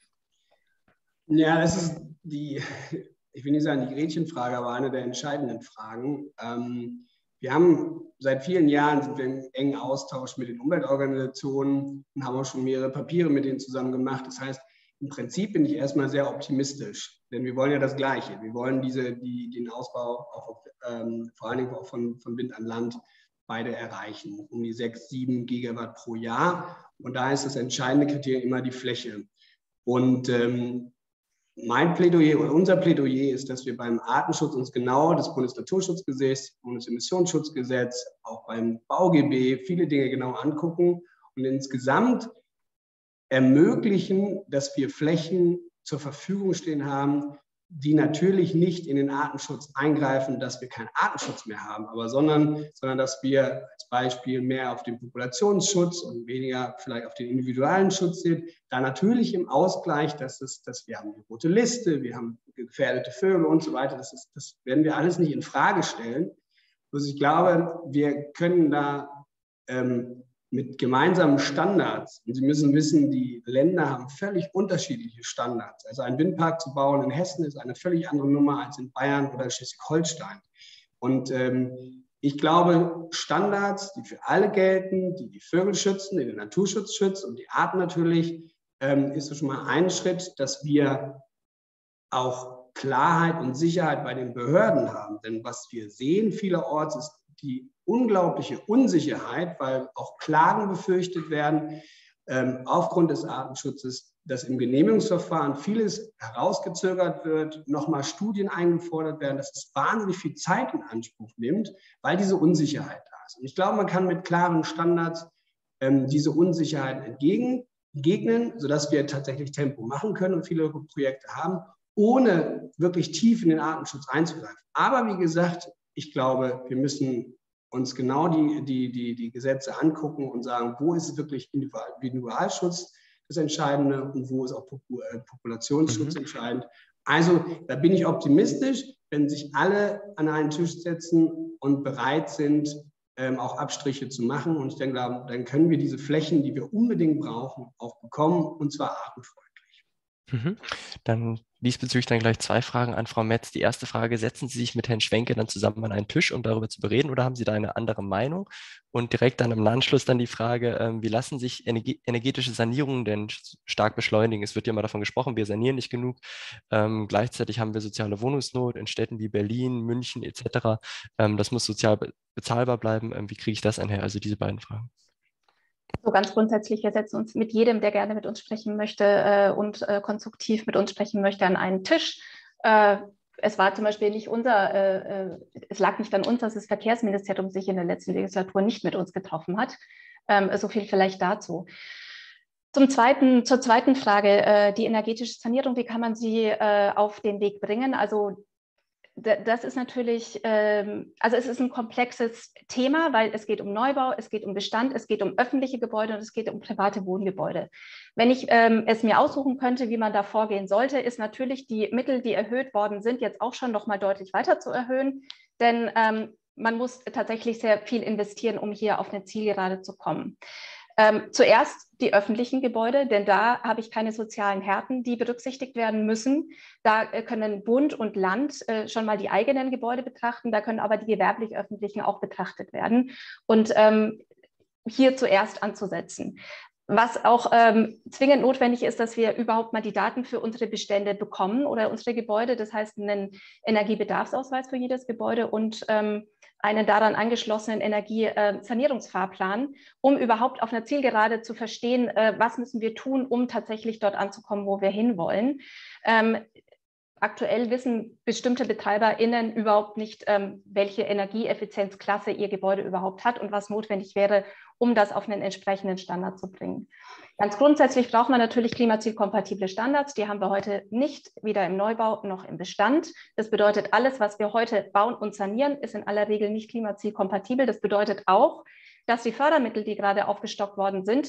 Ja, das ist ich will nicht sagen die Gretchenfrage, aber eine der entscheidenden Fragen. Wir haben seit vielen Jahren sind wir im engen Austausch mit den Umweltorganisationen und haben auch schon mehrere Papiere mit denen zusammen gemacht. Das heißt, im Prinzip bin ich erstmal sehr optimistisch, denn wir wollen ja das Gleiche. Wir wollen den Ausbau auch vor allen Dingen auch von Wind an Land beide erreichen, um die 6, 7 Gigawatt pro Jahr. Und da ist das entscheidende Kriterium immer die Fläche. Und mein Plädoyer oder unser Plädoyer ist, dass wir beim Artenschutz uns genau das Bundesnaturschutzgesetz, Bundesemissionsschutzgesetz, auch beim BauGB viele Dinge genau angucken und insgesamt ermöglichen, dass wir Flächen zur Verfügung stehen haben, die natürlich nicht in den Artenschutz eingreifen, dass wir keinen Artenschutz mehr haben, aber sondern dass wir als Beispiel mehr auf den Populationsschutz und weniger vielleicht auf den individuellen Schutz sind. Da natürlich im Ausgleich, dass wir haben eine rote Liste, wir haben gefährdete Vögel und so weiter. Das werden wir alles nicht in Frage stellen. Also ich glaube, wir können da mit gemeinsamen Standards, und Sie müssen wissen, die Länder haben völlig unterschiedliche Standards. Also ein Windpark zu bauen in Hessen ist eine völlig andere Nummer als in Bayern oder Schleswig-Holstein. Und Ich glaube, Standards, die für alle gelten, die Vögel schützen, die den Naturschutz schützen und die Arten natürlich, ist schon mal ein Schritt, dass wir auch Klarheit und Sicherheit bei den Behörden haben. Denn was wir sehen vielerorts ist die unglaubliche Unsicherheit, weil auch Klagen befürchtet werden aufgrund des Artenschutzes, dass im Genehmigungsverfahren vieles herausgezögert wird, nochmal Studien eingefordert werden, dass es wahnsinnig viel Zeit in Anspruch nimmt, weil diese Unsicherheit da ist. Und ich glaube, man kann mit klaren Standards diese Unsicherheit entgegnen, sodass wir tatsächlich Tempo machen können und viele Projekte haben, ohne wirklich tief in den Artenschutz einzugreifen. Aber wie gesagt, ich glaube, wir müssen uns genau die Gesetze angucken und sagen, wo ist es wirklich Individualschutz das Entscheidende und wo ist auch Populationsschutz entscheidend. Also da bin ich optimistisch, wenn sich alle an einen Tisch setzen und bereit sind, auch Abstriche zu machen. Und ich denke, dann können wir diese Flächen, die wir unbedingt brauchen, auch bekommen, und zwar artenfreundlich. Dann diesbezüglich dann gleich 2 Fragen an Frau Metz. Die erste Frage: Setzen Sie sich mit Herrn Schwenke dann zusammen an einen Tisch, um darüber zu bereden, oder haben Sie da eine andere Meinung? Und direkt dann im Anschluss dann die Frage, wie lassen sich energetische Sanierungen denn stark beschleunigen? Es wird ja immer davon gesprochen, wir sanieren nicht genug. Gleichzeitig haben wir soziale Wohnungsnot in Städten wie Berlin, München etc. Das muss sozial bezahlbar bleiben. Wie kriege ich das einher? Also diese beiden Fragen. So ganz grundsätzlich, wir setzen uns mit jedem, der gerne mit uns sprechen möchte und konstruktiv mit uns sprechen möchte, an einen Tisch. Es war zum Beispiel nicht es lag nicht an uns, dass das Verkehrsministerium sich in der letzten Legislatur nicht mit uns getroffen hat. So viel vielleicht dazu. Zur zweiten Frage, die energetische Sanierung, wie kann man sie auf den Weg bringen? Also das ist natürlich, also es ist ein komplexes Thema, weil es geht um Neubau, es geht um Bestand, es geht um öffentliche Gebäude und es geht um private Wohngebäude. Wenn ich es mir aussuchen könnte, wie man da vorgehen sollte, ist natürlich die Mittel, die erhöht worden sind, jetzt auch schon noch mal deutlich weiter zu erhöhen, denn man muss tatsächlich sehr viel investieren, um hier auf eine Zielgerade zu kommen. Zuerst die öffentlichen Gebäude, denn da habe ich keine sozialen Härten, die berücksichtigt werden müssen. Da können Bund und Land schon mal die eigenen Gebäude betrachten, da können aber die gewerblich-öffentlichen auch betrachtet werden und hier zuerst anzusetzen. Was auch zwingend notwendig ist, dass wir überhaupt mal die Daten für unsere Bestände bekommen oder unsere Gebäude, das heißt einen Energiebedarfsausweis für jedes Gebäude und einen daran angeschlossenen Energiesanierungsfahrplan, um überhaupt auf einer Zielgerade zu verstehen, was müssen wir tun, um tatsächlich dort anzukommen, wo wir hinwollen. Aktuell wissen bestimmte BetreiberInnen überhaupt nicht, welche Energieeffizienzklasse ihr Gebäude überhaupt hat und was notwendig wäre, um das auf einen entsprechenden Standard zu bringen. Ganz grundsätzlich braucht man natürlich klimazielkompatible Standards. Die haben wir heute nicht, weder im Neubau noch im Bestand. Das bedeutet, alles, was wir heute bauen und sanieren, ist in aller Regel nicht klimazielkompatibel. Das bedeutet auch, dass die Fördermittel, die gerade aufgestockt worden sind,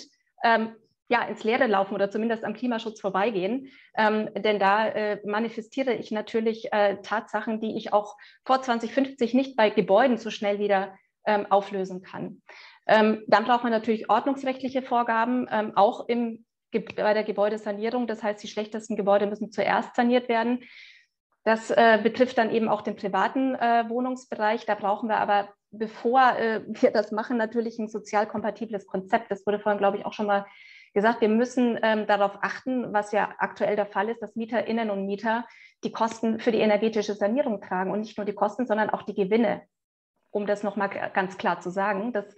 ins Leere laufen oder zumindest am Klimaschutz vorbeigehen. Denn da manifestiere ich natürlich Tatsachen, die ich auch vor 2050 nicht bei Gebäuden so schnell wieder auflösen kann. Dann braucht man natürlich ordnungsrechtliche Vorgaben, auch bei der Gebäudesanierung. Das heißt, die schlechtesten Gebäude müssen zuerst saniert werden. Das betrifft dann eben auch den privaten Wohnungsbereich. Da brauchen wir aber, bevor wir das machen, natürlich ein sozial kompatibles Konzept. Das wurde vorhin, glaube ich, auch schon mal gesagt. Wir müssen darauf achten, was ja aktuell der Fall ist, dass MieterInnen und Mieter die Kosten für die energetische Sanierung tragen und nicht nur die Kosten, sondern auch die Gewinne. Um das nochmal ganz klar zu sagen, das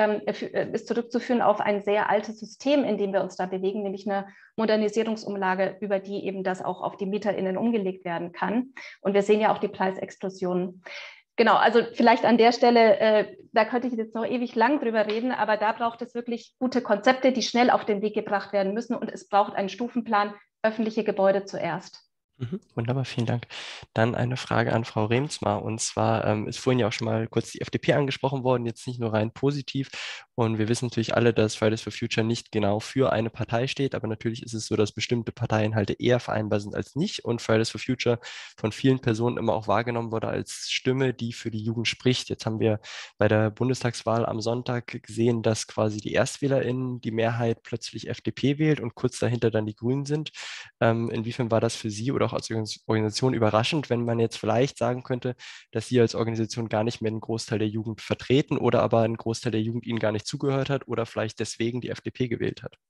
ist zurückzuführen auf ein sehr altes System, in dem wir uns da bewegen, nämlich eine Modernisierungsumlage, über die eben das auch auf die MieterInnen umgelegt werden kann. Und wir sehen ja auch die Preisexplosionen. Genau, also vielleicht an der Stelle, da könnte ich jetzt noch ewig lang drüber reden, aber da braucht es wirklich gute Konzepte, die schnell auf den Weg gebracht werden müssen, und es braucht einen Stufenplan, öffentliche Gebäude zuerst. Wunderbar, vielen Dank. Dann eine Frage an Frau Remsmar, und zwar ist vorhin ja auch schon mal kurz die FDP angesprochen worden, jetzt nicht nur rein positiv, und wir wissen natürlich alle, dass Fridays for Future nicht genau für eine Partei steht, aber natürlich ist es so, dass bestimmte Parteiinhalte eher vereinbar sind als nicht, und Fridays for Future von vielen Personen immer auch wahrgenommen wurde als Stimme, die für die Jugend spricht. Jetzt haben wir bei der Bundestagswahl am Sonntag gesehen, dass quasi die ErstwählerInnen die Mehrheit plötzlich FDP wählt und kurz dahinter dann die Grünen sind. Inwiefern war das für Sie oder auch als Organisation überraschend, wenn man jetzt vielleicht sagen könnte, dass Sie als Organisation gar nicht mehr einen Großteil der Jugend vertreten oder aber ein Großteil der Jugend Ihnen gar nicht zugehört hat oder vielleicht deswegen die FDP gewählt hat?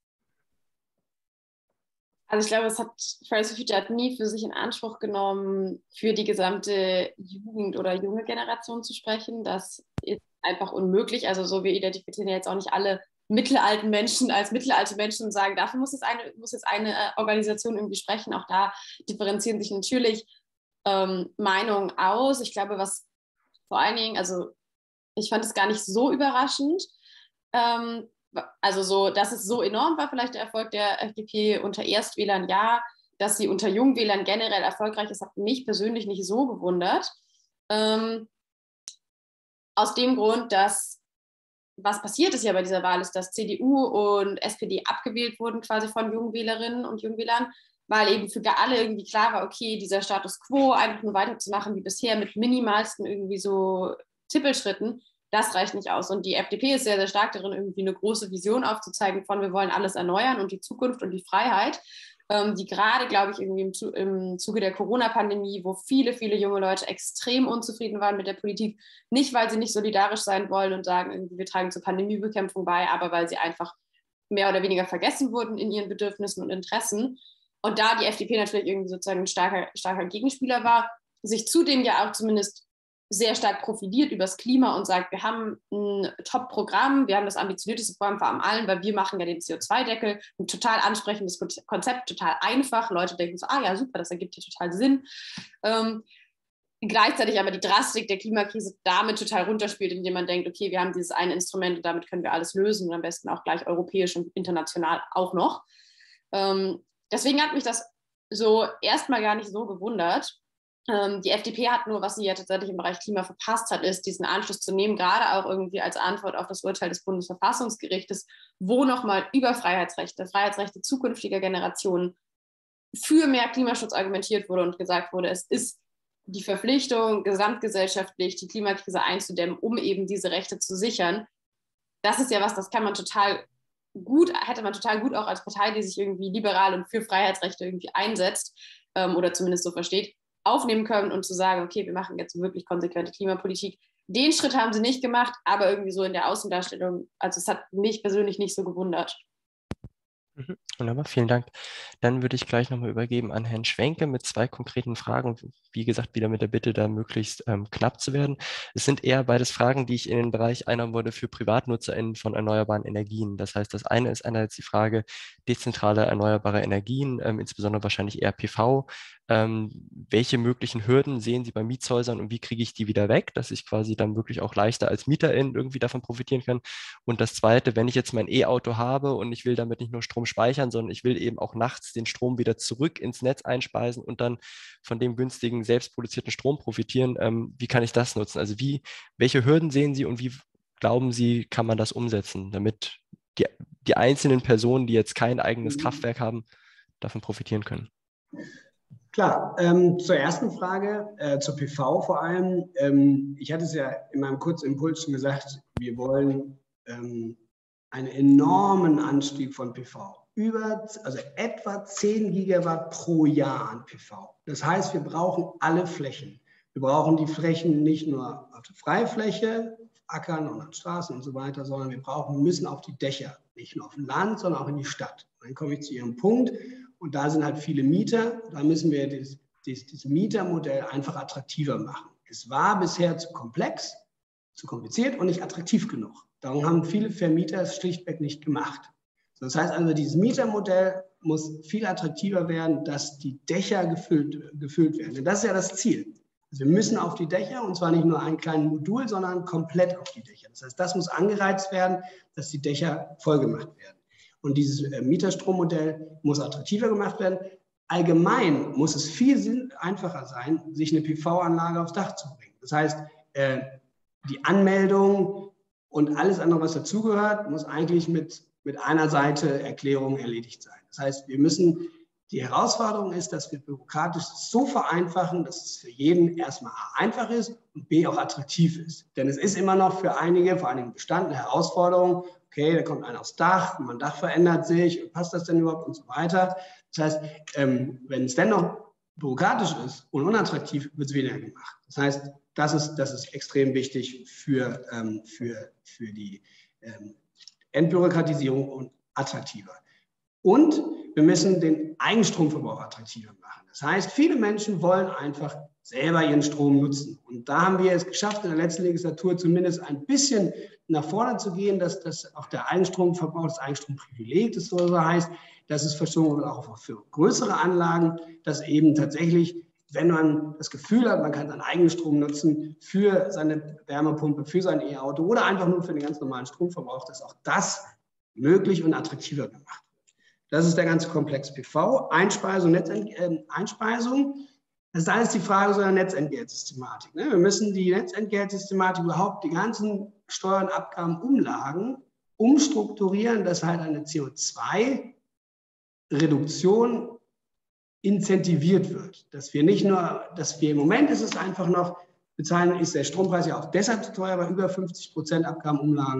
Also ich glaube, Fridays for Future hat nie für sich in Anspruch genommen, für die gesamte Jugend oder junge Generation zu sprechen. Das ist einfach unmöglich. Also so, wir identifizieren ja jetzt auch nicht alle mittelalten Menschen als mittelalte Menschen und sagen, dafür muss jetzt eine Organisation irgendwie sprechen. Auch da differenzieren sich natürlich Meinungen aus. Ich glaube, was vor allen Dingen, also ich fand es gar nicht so überraschend, also so, dass es so enorm war, vielleicht der Erfolg der FDP unter Erstwählern, ja, dass sie unter Jungwählern generell erfolgreich ist, hat mich persönlich nicht so gewundert. Aus dem Grund, dass was passiert ist ja bei dieser Wahl, ist, dass CDU und SPD abgewählt wurden quasi von Jungwählerinnen und Jungwählern, weil eben für alle irgendwie klar war, okay, dieser Status quo einfach nur weiterzumachen wie bisher mit minimalsten irgendwie so Tippelschritten, das reicht nicht aus. Und die FDP ist sehr, sehr stark darin, irgendwie eine große Vision aufzuzeigen von, wir wollen alles erneuern und die Zukunft und die Freiheit, die gerade, glaube ich, irgendwie im Zuge der Corona-Pandemie, wo viele, viele junge Leute extrem unzufrieden waren mit der Politik, nicht, weil sie nicht solidarisch sein wollen und sagen, irgendwie, wir tragen zur Pandemiebekämpfung bei, aber weil sie einfach mehr oder weniger vergessen wurden in ihren Bedürfnissen und Interessen. Und da die FDP natürlich irgendwie sozusagen ein starker Gegenspieler war, sich zudem ja auch zumindest sehr stark profiliert übers Klima und sagt, wir haben ein Top-Programm, wir haben das ambitionierteste Programm vor allem allen, weil wir machen ja den CO2-Deckel, ein total ansprechendes Konzept, total einfach. Leute denken so, ja, super, das ergibt hier total Sinn. Gleichzeitig aber die Drastik der Klimakrise damit total runterspielt, indem man denkt, okay, wir haben dieses eine Instrument und damit können wir alles lösen und am besten auch gleich europäisch und international auch noch. Deswegen hat mich das so erstmal gar nicht so gewundert. Die FDP hat nur, was sie ja tatsächlich im Bereich Klima verpasst hat, ist, diesen Anschluss zu nehmen, gerade auch irgendwie als Antwort auf das Urteil des Bundesverfassungsgerichtes, wo nochmal über Freiheitsrechte zukünftiger Generationen für mehr Klimaschutz argumentiert wurde und gesagt wurde, es ist die Verpflichtung, gesamtgesellschaftlich die Klimakrise einzudämmen, um eben diese Rechte zu sichern. Das ist ja was, das kann man total gut, hätte man total gut auch als Partei, die sich irgendwie liberal und für Freiheitsrechte irgendwie einsetzt oder zumindest so versteht, aufnehmen können und zu sagen, okay, wir machen jetzt wirklich konsequente Klimapolitik. Den Schritt haben sie nicht gemacht, aber irgendwie so in der Außendarstellung, also es hat mich persönlich nicht so gewundert. Wunderbar, vielen Dank. Dann würde ich gleich nochmal übergeben an Herrn Schwenke mit 2 konkreten Fragen. Wie gesagt, wieder mit der Bitte, da möglichst knapp zu werden. Es sind eher beides Fragen, die ich in den Bereich einordnen würde für PrivatnutzerInnen von erneuerbaren Energien. Das heißt, das eine ist einerseits die Frage dezentrale erneuerbare Energien, insbesondere wahrscheinlich eher PV. Welche möglichen Hürden sehen Sie bei Mietshäusern und wie kriege ich die wieder weg, dass ich quasi dann wirklich auch leichter als Mieterin irgendwie davon profitieren kann? Und das Zweite, wenn ich jetzt mein E-Auto habe und ich will damit nicht nur Strom speichern, sondern ich will eben auch nachts den Strom wieder zurück ins Netz einspeisen und dann von dem günstigen, selbstproduzierten Strom profitieren, wie kann ich das nutzen? Also welche Hürden sehen Sie und wie glauben Sie, kann man das umsetzen, damit die einzelnen Personen, die jetzt kein eigenes Kraftwerk haben, davon profitieren können? Klar, zur ersten Frage, zur PV vor allem. Ich hatte es ja in meinem Kurzimpuls schon gesagt, wir wollen einen enormen Anstieg von PV. Also etwa 10 Gigawatt pro Jahr an PV. Das heißt, wir brauchen alle Flächen. Wir brauchen die Flächen nicht nur auf der Freifläche, auf Ackern und an Straßen und so weiter, sondern wir müssen auf die Dächer, nicht nur auf dem Land, sondern auch in die Stadt. Dann komme ich zu Ihrem Punkt. Und da sind halt viele Mieter. Da müssen wir dieses Mietermodell einfach attraktiver machen. Es war bisher zu komplex, zu kompliziert und nicht attraktiv genug. Darum haben viele Vermieter es schlichtweg nicht gemacht. Das heißt also, dieses Mietermodell muss viel attraktiver werden, dass die Dächer gefüllt werden. Denn das ist ja das Ziel. Also wir müssen auf die Dächer, und zwar nicht nur ein kleines Modul, sondern komplett auf die Dächer. Das heißt, das muss angereizt werden, dass die Dächer vollgemacht werden. Und dieses Mieterstrommodell muss attraktiver gemacht werden. Allgemein muss es viel einfacher sein, sich eine PV-Anlage aufs Dach zu bringen. Das heißt, die Anmeldung und alles andere, was dazugehört, muss eigentlich mit einer Seite Erklärung erledigt sein. Das heißt, die Herausforderung ist, dass wir bürokratisch so vereinfachen, dass es für jeden erstmal A, einfach ist und B, auch attraktiv ist. Denn es ist immer noch für einige, vor allem im Bestand, eine Herausforderung. Okay, da kommt einer aufs Dach, mein Dach verändert sich, passt das denn überhaupt und so weiter. Das heißt, wenn es dennoch bürokratisch ist und unattraktiv, wird es weniger gemacht. Das heißt, das ist extrem wichtig für die Entbürokratisierung und attraktiver. Und wir müssen den Eigenstromverbrauch attraktiver machen. Das heißt, viele Menschen wollen einfach selber ihren Strom nutzen. Und da haben wir es geschafft, in der letzten Legislatur zumindest ein bisschen nach vorne zu gehen, dass auch der Eigenstromverbrauch, das Eigenstromprivileg, das so heißt, dass es verschoben wird auch für größere Anlagen, dass eben tatsächlich, wenn man das Gefühl hat, man kann seinen eigenen Strom nutzen für seine Wärmepumpe, für sein E-Auto oder einfach nur für den ganz normalen Stromverbrauch, dass auch das möglich und attraktiver gemacht wird. Das ist der ganze Komplex PV, Einspeisung, Einspeisung. Das ist alles die Frage so einer Netzentgeltsystematik. Wir müssen die Netzentgeltsystematik überhaupt, die ganzen Steuern, Abgaben, Umlagen umstrukturieren, dass halt eine CO2-Reduktion incentiviert wird. Dass wir nicht nur, dass wir im Moment ist es einfach noch, bezahlen ist der Strompreis ja auch deshalb zu teuer, weil über 50% Abgaben,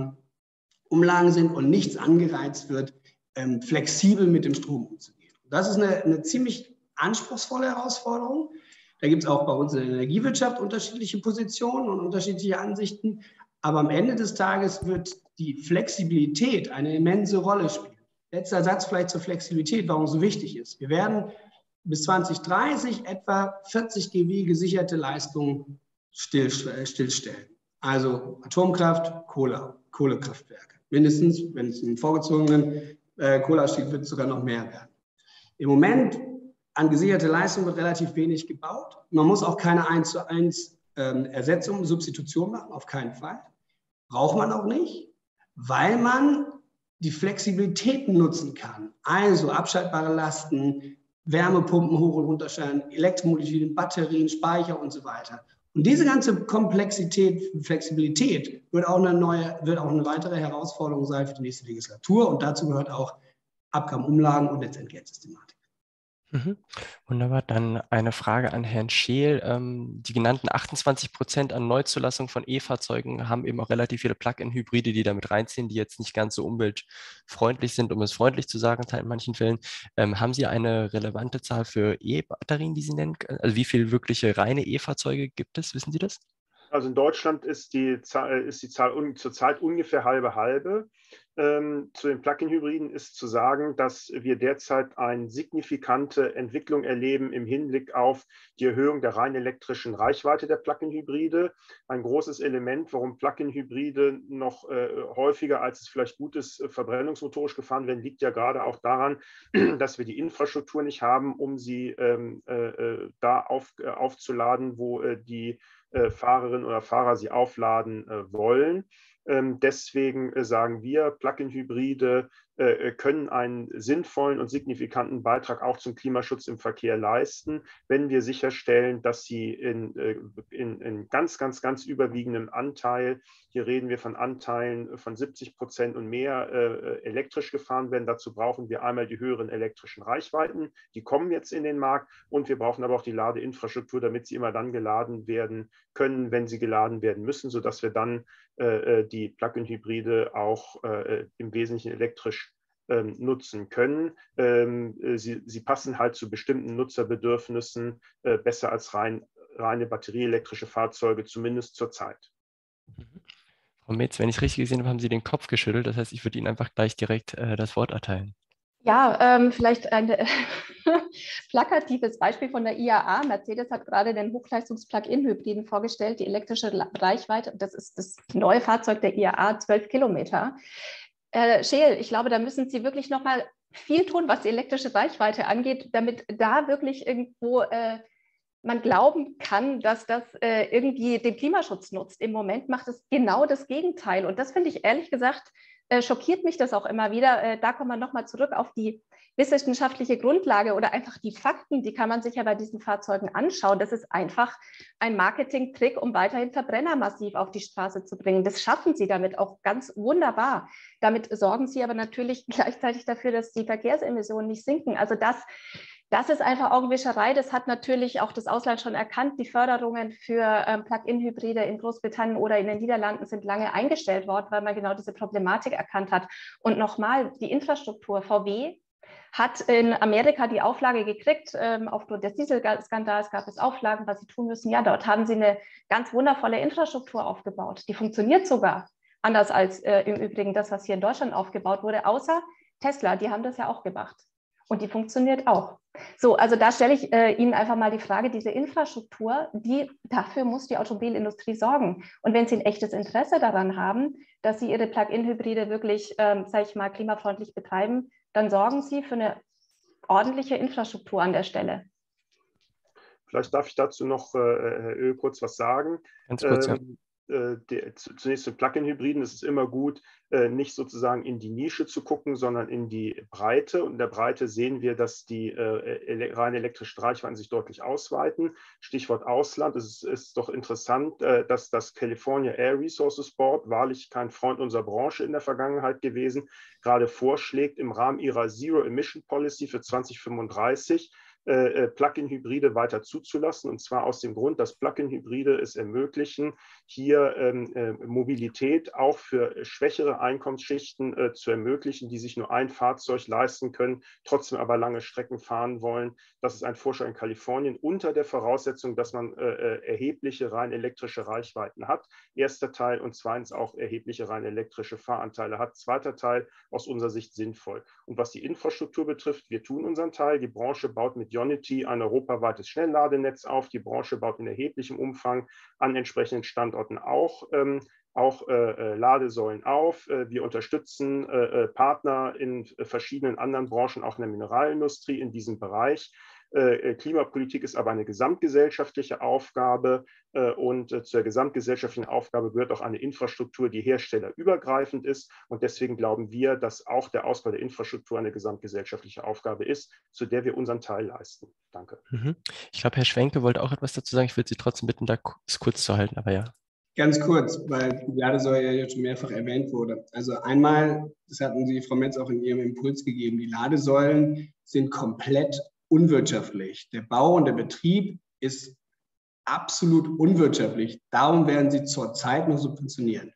Umlagen sind und nichts angereizt wird, flexibel mit dem Strom umzugehen. Das ist eine ziemlich anspruchsvolle Herausforderung. Da gibt es auch bei uns in der Energiewirtschaft unterschiedliche Positionen und unterschiedliche Ansichten. Aber am Ende des Tages wird die Flexibilität eine immense Rolle spielen. Letzter Satz vielleicht zur Flexibilität, warum es so wichtig ist. Wir werden bis 2030 etwa 40 GW gesicherte Leistungen stillstellen. Also Atomkraft, Kohlekraftwerke. Mindestens, wenn es einen vorgezogenen Kohleausstieg wird, sogar noch mehr werden. Im Moment an gesicherte Leistung wird relativ wenig gebaut. Man muss auch keine 1:1 Ersetzung, Substitution machen, auf keinen Fall. Braucht man auch nicht, weil man die Flexibilitäten nutzen kann. Also abschaltbare Lasten, Wärmepumpen hoch und runterstellen, Elektromobilität, Batterien, Speicher und so weiter. Und diese ganze Komplexität, Flexibilität wird auch eine weitere Herausforderung sein für die nächste Legislatur. Und dazu gehört auch Abgaben, Umlagen und Netzentgeltsystematik. Wunderbar. Dann eine Frage an Herrn Scheel. Die genannten 28% an Neuzulassung von E-Fahrzeugen haben eben auch relativ viele Plug-in-Hybride, die damit reinziehen, die jetzt nicht ganz so umweltfreundlich sind, um es freundlich zu sagen, in manchen Fällen. Haben Sie eine relevante Zahl für E-Batterien, die Sie nennen? Also wie viele wirkliche reine E-Fahrzeuge gibt es? Wissen Sie das? Also in Deutschland ist die Zahl zurzeit ungefähr halbe. Zu den Plug-in-Hybriden ist zu sagen, dass wir derzeit eine signifikante Entwicklung erleben im Hinblick auf die Erhöhung der rein elektrischen Reichweite der Plug-in-Hybride. Ein großes Element, warum Plug-in-Hybride noch häufiger, als es vielleicht gut ist, verbrennungsmotorisch gefahren werden, liegt ja gerade auch daran, dass wir die Infrastruktur nicht haben, um sie da aufzuladen, wo die Fahrerinnen oder Fahrer sie aufladen wollen. Deswegen sagen wir, Plug-in-Hybride können einen sinnvollen und signifikanten Beitrag auch zum Klimaschutz im Verkehr leisten, wenn wir sicherstellen, dass sie in ganz überwiegendem Anteil, hier reden wir von Anteilen von 70% und mehr, elektrisch gefahren werden. Dazu brauchen wir einmal die höheren elektrischen Reichweiten, die kommen jetzt in den Markt, und wir brauchen aber auch die Ladeinfrastruktur, damit sie immer dann geladen werden können, wenn sie geladen werden müssen, sodass wir dann die Plug-in-Hybride auch im Wesentlichen elektrisch nutzen können. Sie passen halt zu bestimmten Nutzerbedürfnissen besser als reine batterieelektrische Fahrzeuge, zumindest zurzeit. Frau Metz, wenn ich es richtig gesehen habe, haben Sie den Kopf geschüttelt. Das heißt, ich würde Ihnen einfach gleich direkt das Wort erteilen. Ja, vielleicht ein plakatives Beispiel von der IAA. Mercedes hat gerade den Hochleistungs-Plug-in-Hybriden vorgestellt, die elektrische Reichweite. Das ist das neue Fahrzeug der IAA, 12 Kilometer. Scheel, ich glaube, da müssen Sie wirklich noch mal viel tun, was die elektrische Reichweite angeht, damit da wirklich irgendwo man glauben kann, dass das irgendwie den Klimaschutz nutzt. Im Moment macht es genau das Gegenteil. Und das finde ich ehrlich gesagt, schockiert mich das auch immer wieder. Da kommen wir nochmal zurück auf die wissenschaftliche Grundlage oder einfach die Fakten, die kann man sich ja bei diesen Fahrzeugen anschauen. Das ist einfach ein Marketing-Trick, um weiterhin Verbrenner massiv auf die Straße zu bringen. Das schaffen sie damit auch ganz wunderbar. Damit sorgen sie aber natürlich gleichzeitig dafür, dass die Verkehrsemissionen nicht sinken. Also das ist einfach Augenwischerei. Das hat natürlich auch das Ausland schon erkannt. Die Förderungen für Plug-in-Hybride in Großbritannien oder in den Niederlanden sind lange eingestellt worden, weil man genau diese Problematik erkannt hat. Und nochmal, die Infrastruktur, VW hat in Amerika die Auflage gekriegt, aufgrund des Dieselskandals gab es Auflagen, was sie tun müssen. Ja, dort haben sie eine ganz wundervolle Infrastruktur aufgebaut. Die funktioniert sogar anders als im Übrigen das, was hier in Deutschland aufgebaut wurde, außer Tesla, die haben das ja auch gemacht. Und die funktioniert auch. So, also da stelle ich Ihnen einfach mal die Frage, diese Infrastruktur, dafür muss die Automobilindustrie sorgen. Und wenn Sie ein echtes Interesse daran haben, dass Sie Ihre Plug-in-Hybride wirklich, sage ich mal, klimafreundlich betreiben, dann sorgen Sie für eine ordentliche Infrastruktur an der Stelle. Vielleicht darf ich dazu noch, Herr Oehl, kurz was sagen. Ganz kurz, ja. Zunächst zu Plug-in-Hybriden ist es immer gut, nicht sozusagen in die Nische zu gucken, sondern in die Breite. Und in der Breite sehen wir, dass die rein elektrischen Reichweiten sich deutlich ausweiten. Stichwort Ausland. Es ist doch interessant, dass das California Air Resources Board, wahrlich kein Freund unserer Branche in der Vergangenheit gewesen, gerade vorschlägt, im Rahmen ihrer Zero Emission Policy für 2035 Plug-in-Hybride weiter zuzulassen, und zwar aus dem Grund, dass Plug-in-Hybride es ermöglichen, hier Mobilität auch für schwächere Einkommensschichten zu ermöglichen, die sich nur ein Fahrzeug leisten können, trotzdem aber lange Strecken fahren wollen. Das ist ein Vorschlag in Kalifornien unter der Voraussetzung, dass man erhebliche rein elektrische Reichweiten hat. Erster Teil, und zweitens auch erhebliche rein elektrische Fahranteile hat. Zweiter Teil aus unserer Sicht sinnvoll. Und was die Infrastruktur betrifft, wir tun unseren Teil. Die Branche baut mit Ionity ein europaweites Schnellladenetz auf. Die Branche baut in erheblichem Umfang an entsprechenden Standorten auch Ladesäulen auf. Wir unterstützen Partner in verschiedenen anderen Branchen, auch in der Mineralindustrie in diesem Bereich. Klimapolitik ist aber eine gesamtgesellschaftliche Aufgabe, und zur gesamtgesellschaftlichen Aufgabe gehört auch eine Infrastruktur, die herstellerübergreifend ist. Und deswegen glauben wir, dass auch der Ausbau der Infrastruktur eine gesamtgesellschaftliche Aufgabe ist, zu der wir unseren Teil leisten. Danke. Ich glaube, Herr Schwenke wollte auch etwas dazu sagen. Ich würde Sie trotzdem bitten, da kurz zu halten, aber ja. Ganz kurz, weil die Ladesäule ja jetzt schon mehrfach erwähnt wurde. Also einmal, das hatten Sie, Frau Metz, auch in Ihrem Impuls gegeben, die Ladesäulen sind komplett unwirtschaftlich. Der Bau und der Betrieb ist absolut unwirtschaftlich. Darum werden sie zurzeit nur subventioniert.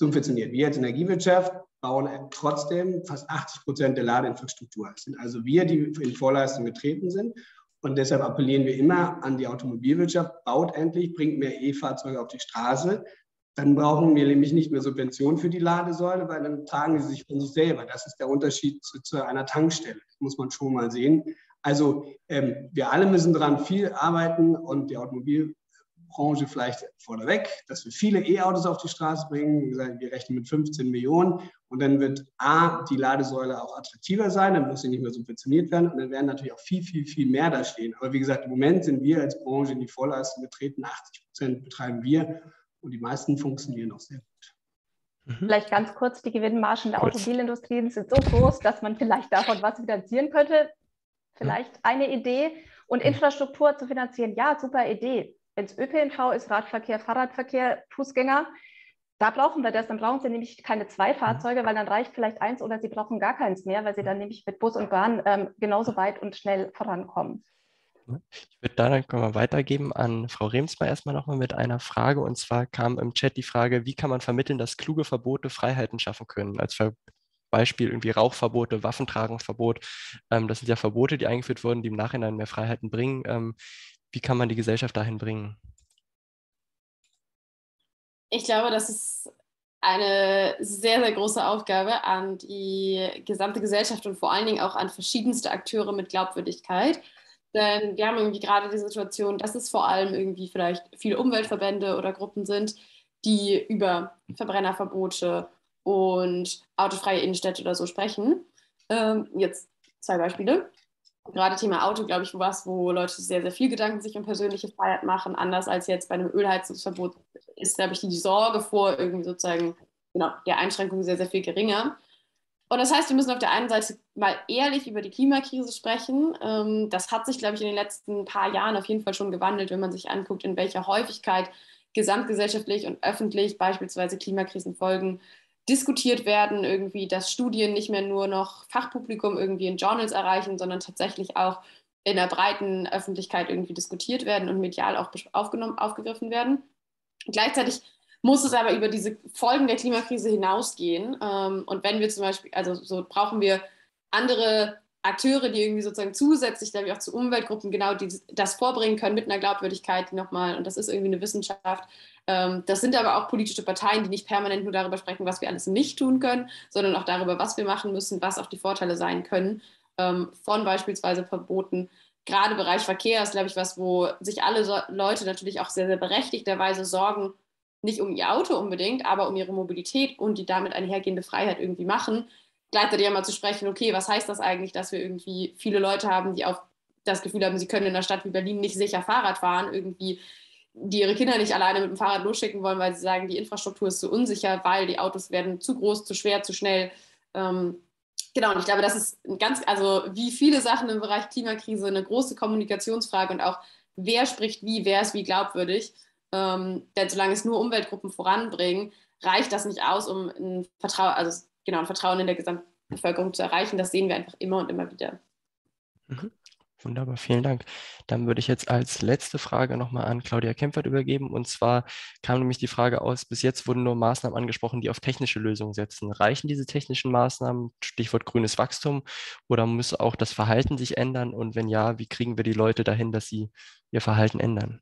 Wir als Energiewirtschaft bauen trotzdem fast 80% der Ladeinfrastruktur. Das sind also wir, die in Vorleistung getreten sind. Und deshalb appellieren wir immer an die Automobilwirtschaft, baut endlich, bringt mehr E-Fahrzeuge auf die Straße. Dann brauchen wir nämlich nicht mehr Subventionen für die Ladesäule, weil dann tragen sie sich von sich selber. Das ist der Unterschied zu einer Tankstelle. Das muss man schon mal sehen. Also wir alle müssen daran viel arbeiten, und die Automobilbranche vielleicht vorneweg, dass wir viele E-Autos auf die Straße bringen. Wie gesagt, wir rechnen mit 15 Millionen, und dann wird die Ladesäule auch attraktiver sein, dann muss sie nicht mehr subventioniert werden, und dann werden natürlich auch viel, viel, viel mehr da stehen. Aber wie gesagt, im Moment sind wir als Branche in die Vorleistung getreten, 80% betreiben wir, und die meisten funktionieren auch sehr gut. Vielleicht ganz kurz, die Gewinnmargen der Automobilindustrie sind so groß, dass man vielleicht davon was finanzieren könnte. Vielleicht eine Idee. Und Infrastruktur zu finanzieren, ja, super Idee. Wenn es ÖPNV ist, Radverkehr, Fahrradverkehr, Fußgänger, da brauchen wir das. Dann brauchen Sie nämlich keine 2 Fahrzeuge, weil dann reicht vielleicht 1, oder Sie brauchen gar keins mehr, weil Sie dann nämlich mit Bus und Bahn genauso weit und schnell vorankommen. Ich würde da dann mal weitergeben an Frau Remsma erstmal nochmal mit einer Frage. Und zwar kam im Chat die Frage, wie kann man vermitteln, dass kluge Verbote Freiheiten schaffen können? Als Beispiel irgendwie Rauchverbote, Waffentragungsverbot. Das sind ja Verbote, die eingeführt wurden, die im Nachhinein mehr Freiheiten bringen. Wie kann man die Gesellschaft dahin bringen? Ich glaube, das ist eine sehr, sehr große Aufgabe an die gesamte Gesellschaft und vor allen Dingen auch an verschiedenste Akteure mit Glaubwürdigkeit. Denn wir haben irgendwie gerade die Situation, dass es vor allem irgendwie vielleicht viele Umweltverbände oder Gruppen sind, die über Verbrennerverbote und autofreie Innenstädte oder so sprechen. Jetzt 2 Beispiele. Gerade Thema Auto, glaube ich, wo Leute sehr, sehr viel Gedanken sich um persönliche Freiheit machen. Anders als jetzt bei einem Ölheizungsverbot ist, glaube ich, die Sorge vor irgendwie sozusagen der Einschränkung sehr, sehr viel geringer. Und das heißt, wir müssen auf der einen Seite mal ehrlich über die Klimakrise sprechen. Das hat sich, glaube ich, in den letzten paar Jahren auf jeden Fall schon gewandelt, wenn man sich anguckt, in welcher Häufigkeit gesamtgesellschaftlich und öffentlich beispielsweise Klimakrisenfolgen diskutiert werden, irgendwie, dass Studien nicht mehr nur noch Fachpublikum irgendwie in Journals erreichen, sondern tatsächlich auch in der breiten Öffentlichkeit irgendwie diskutiert werden und medial auch aufgegriffen werden. Gleichzeitig muss es aber über diese Folgen der Klimakrise hinausgehen. Und wenn wir zum Beispiel, also so brauchen wir andere Akteure, die irgendwie sozusagen zusätzlich, glaube ich, auch zu Umweltgruppen genau das vorbringen können mit einer Glaubwürdigkeit nochmal, und das ist irgendwie eine Wissenschaft. Das sind aber auch politische Parteien, die nicht permanent nur darüber sprechen, was wir alles nicht tun können, sondern auch darüber, was wir machen müssen, was auch die Vorteile sein können, von beispielsweise Verboten. Gerade Bereich Verkehr ist, glaube ich, was, wo sich alle Leute natürlich auch sehr, sehr berechtigterweise sorgen, nicht um ihr Auto unbedingt, aber um ihre Mobilität und die damit einhergehende Freiheit irgendwie machen. Gleichzeitig einmal zu sprechen, okay, was heißt das eigentlich, dass wir irgendwie viele Leute haben, die auch das Gefühl haben, sie können in einer Stadt wie Berlin nicht sicher Fahrrad fahren, irgendwie, die ihre Kinder nicht alleine mit dem Fahrrad losschicken wollen, weil sie sagen, die Infrastruktur ist zu unsicher, weil die Autos werden zu groß, zu schwer, zu schnell. Genau, und ich glaube, das ist also wie viele Sachen im Bereich Klimakrise, eine große Kommunikationsfrage und auch, wer spricht wie, wer ist wie glaubwürdig. Denn solange es nur Umweltgruppen voranbringen, reicht das nicht aus, um ein Vertrauen in der Gesamtbevölkerung zu erreichen. Das sehen wir einfach immer und immer wieder. Mhm. Wunderbar, vielen Dank. Dann würde ich jetzt als letzte Frage nochmal an Claudia Kempfert übergeben. Und zwar kam nämlich die Frage aus, bis jetzt wurden nur Maßnahmen angesprochen, die auf technische Lösungen setzen. Reichen diese technischen Maßnahmen, Stichwort grünes Wachstum, oder muss auch das Verhalten sich ändern? Und wenn ja, wie kriegen wir die Leute dahin, dass sie ihr Verhalten ändern?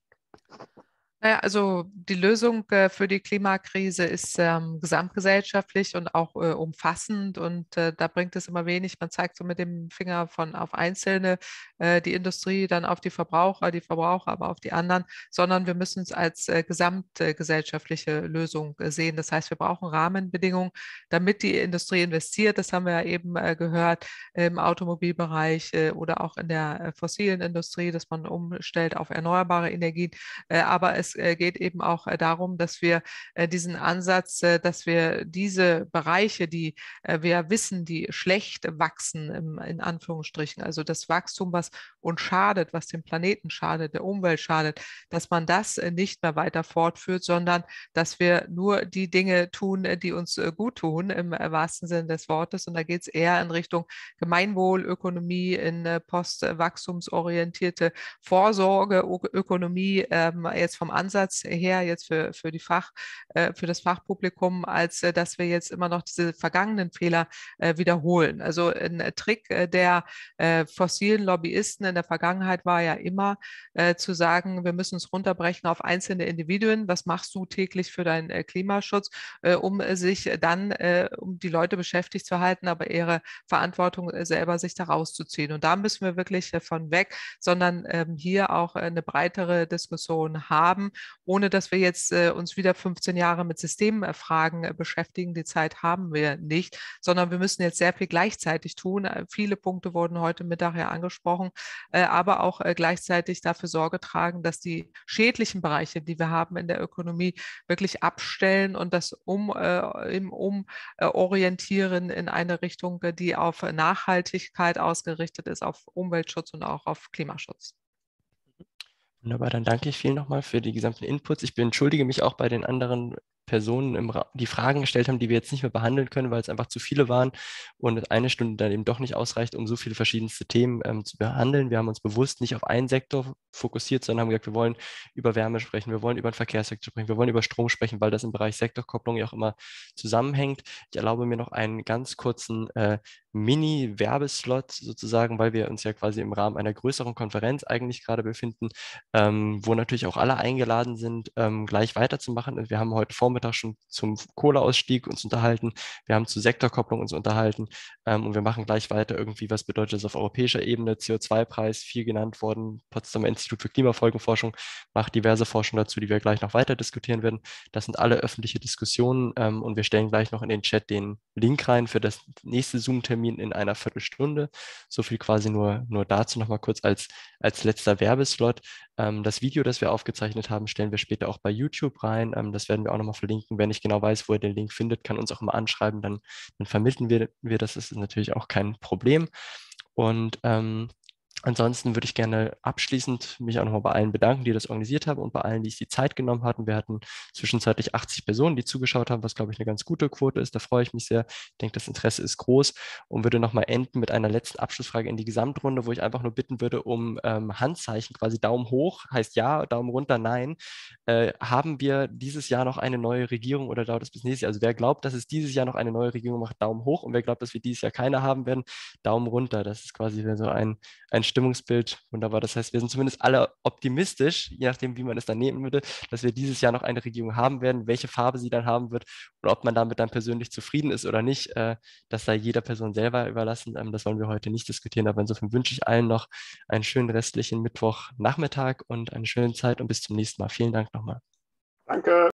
Naja, also die Lösung für die Klimakrise ist gesamtgesellschaftlich und auch umfassend, und da bringt es immer wenig. Man zeigt so mit dem Finger auf Einzelne, die Industrie, dann auf die Verbraucher aber auf die anderen, sondern wir müssen es als gesamtgesellschaftliche Lösung sehen. Das heißt, wir brauchen Rahmenbedingungen, damit die Industrie investiert. Das haben wir ja eben gehört im Automobilbereich oder auch in der fossilen Industrie, dass man umstellt auf erneuerbare Energien. Aber es geht eben auch darum, dass wir diesen Ansatz, dass wir diese Bereiche, die wir wissen, die schlecht wachsen, in Anführungsstrichen, also das Wachstum, was uns schadet, was dem Planeten schadet, der Umwelt schadet, dass man das nicht mehr weiter fortführt, sondern dass wir nur die Dinge tun, die uns gut tun, im wahrsten Sinne des Wortes. Und da geht es eher in Richtung Gemeinwohlökonomie, in postwachstumsorientierte Vorsorgeökonomie, jetzt vom Ansatz her, jetzt für das Fachpublikum, als dass wir jetzt immer noch diese vergangenen Fehler wiederholen. Also ein Trick der fossilen Lobbyisten in der Vergangenheit war ja immer zu sagen, wir müssen uns runterbrechen auf einzelne Individuen. Was machst du täglich für deinen Klimaschutz, um sich dann, um die Leute beschäftigt zu halten, aber ihre Verantwortung selber sich da rauszuziehen. Und da müssen wir wirklich von weg, sondern hier auch eine breitere Diskussion haben, ohne dass wir jetzt uns wieder 15 Jahre mit Systemfragen beschäftigen. Die Zeit haben wir nicht, sondern wir müssen jetzt sehr viel gleichzeitig tun. Viele Punkte wurden heute Mittag ja angesprochen, aber auch gleichzeitig dafür Sorge tragen, dass die schädlichen Bereiche, die wir haben in der Ökonomie, wirklich abstellen und das umorientieren in eine Richtung, die auf Nachhaltigkeit ausgerichtet ist, auf Umweltschutz und auch auf Klimaschutz. Wunderbar, dann danke ich vielen nochmal für die gesamten Inputs. Ich entschuldige mich auch bei den anderen Personen, die Fragen gestellt haben, die wir jetzt nicht mehr behandeln können, weil es einfach zu viele waren und eine Stunde dann eben doch nicht ausreicht, um so viele verschiedenste Themen zu behandeln. Wir haben uns bewusst nicht auf einen Sektor fokussiert, sondern haben gesagt, wir wollen über Wärme sprechen, wir wollen über den Verkehrssektor sprechen, wir wollen über Strom sprechen, weil das im Bereich Sektorkopplung ja auch immer zusammenhängt. Ich erlaube mir noch einen ganz kurzen Mini-Werbeslot sozusagen, weil wir uns ja quasi im Rahmen einer größeren Konferenz eigentlich gerade befinden, wo natürlich auch alle eingeladen sind, gleich weiterzumachen. Wir haben heute Vormittag schon zum Kohleausstieg uns unterhalten, wir haben zur Sektorkopplung uns unterhalten und wir machen gleich weiter irgendwie, was bedeutet das auf europäischer Ebene, CO2-Preis, viel genannt worden, Potsdamer Institut für Klimafolgenforschung macht diverse Forschung dazu, die wir gleich noch weiter diskutieren werden. Das sind alle öffentliche Diskussionen und wir stellen gleich noch in den Chat den Link rein für das nächste Zoom-Termin in einer Viertelstunde. So viel quasi nur dazu nochmal kurz als letzter Werbeslot. Das Video, das wir aufgezeichnet haben, stellen wir später auch bei YouTube rein. Das werden wir auch nochmal verlinken. Wer nicht genau weiß, wo er den Link findet, kann uns auch immer anschreiben. Dann vermitteln wir das. Das ist natürlich auch kein Problem. Und Ansonsten würde ich gerne abschließend mich auch nochmal bei allen bedanken, die das organisiert haben und bei allen, die sich die Zeit genommen hatten. Wir hatten zwischenzeitlich 80 Personen, die zugeschaut haben, was, glaube ich, eine ganz gute Quote ist. Da freue ich mich sehr. Ich denke, das Interesse ist groß und würde nochmal enden mit einer letzten Abschlussfrage in die Gesamtrunde, wo ich einfach nur bitten würde um Handzeichen, quasi Daumen hoch, heißt ja, Daumen runter, nein. Haben wir dieses Jahr noch eine neue Regierung oder dauert es bis nächstes Jahr? Also wer glaubt, dass es dieses Jahr noch eine neue Regierung macht, Daumen hoch, und wer glaubt, dass wir dieses Jahr keine haben werden, Daumen runter. Das ist quasi so ein Stimmungsbild. Wunderbar. Das heißt, wir sind zumindest alle optimistisch, je nachdem, wie man es dann nehmen würde, dass wir dieses Jahr noch eine Regierung haben werden. Welche Farbe sie dann haben wird und ob man damit dann persönlich zufrieden ist oder nicht, das sei jeder Person selber überlassen. Das wollen wir heute nicht diskutieren. Aber insofern wünsche ich allen noch einen schönen restlichen Mittwochnachmittag und eine schöne Zeit und bis zum nächsten Mal. Vielen Dank nochmal. Danke.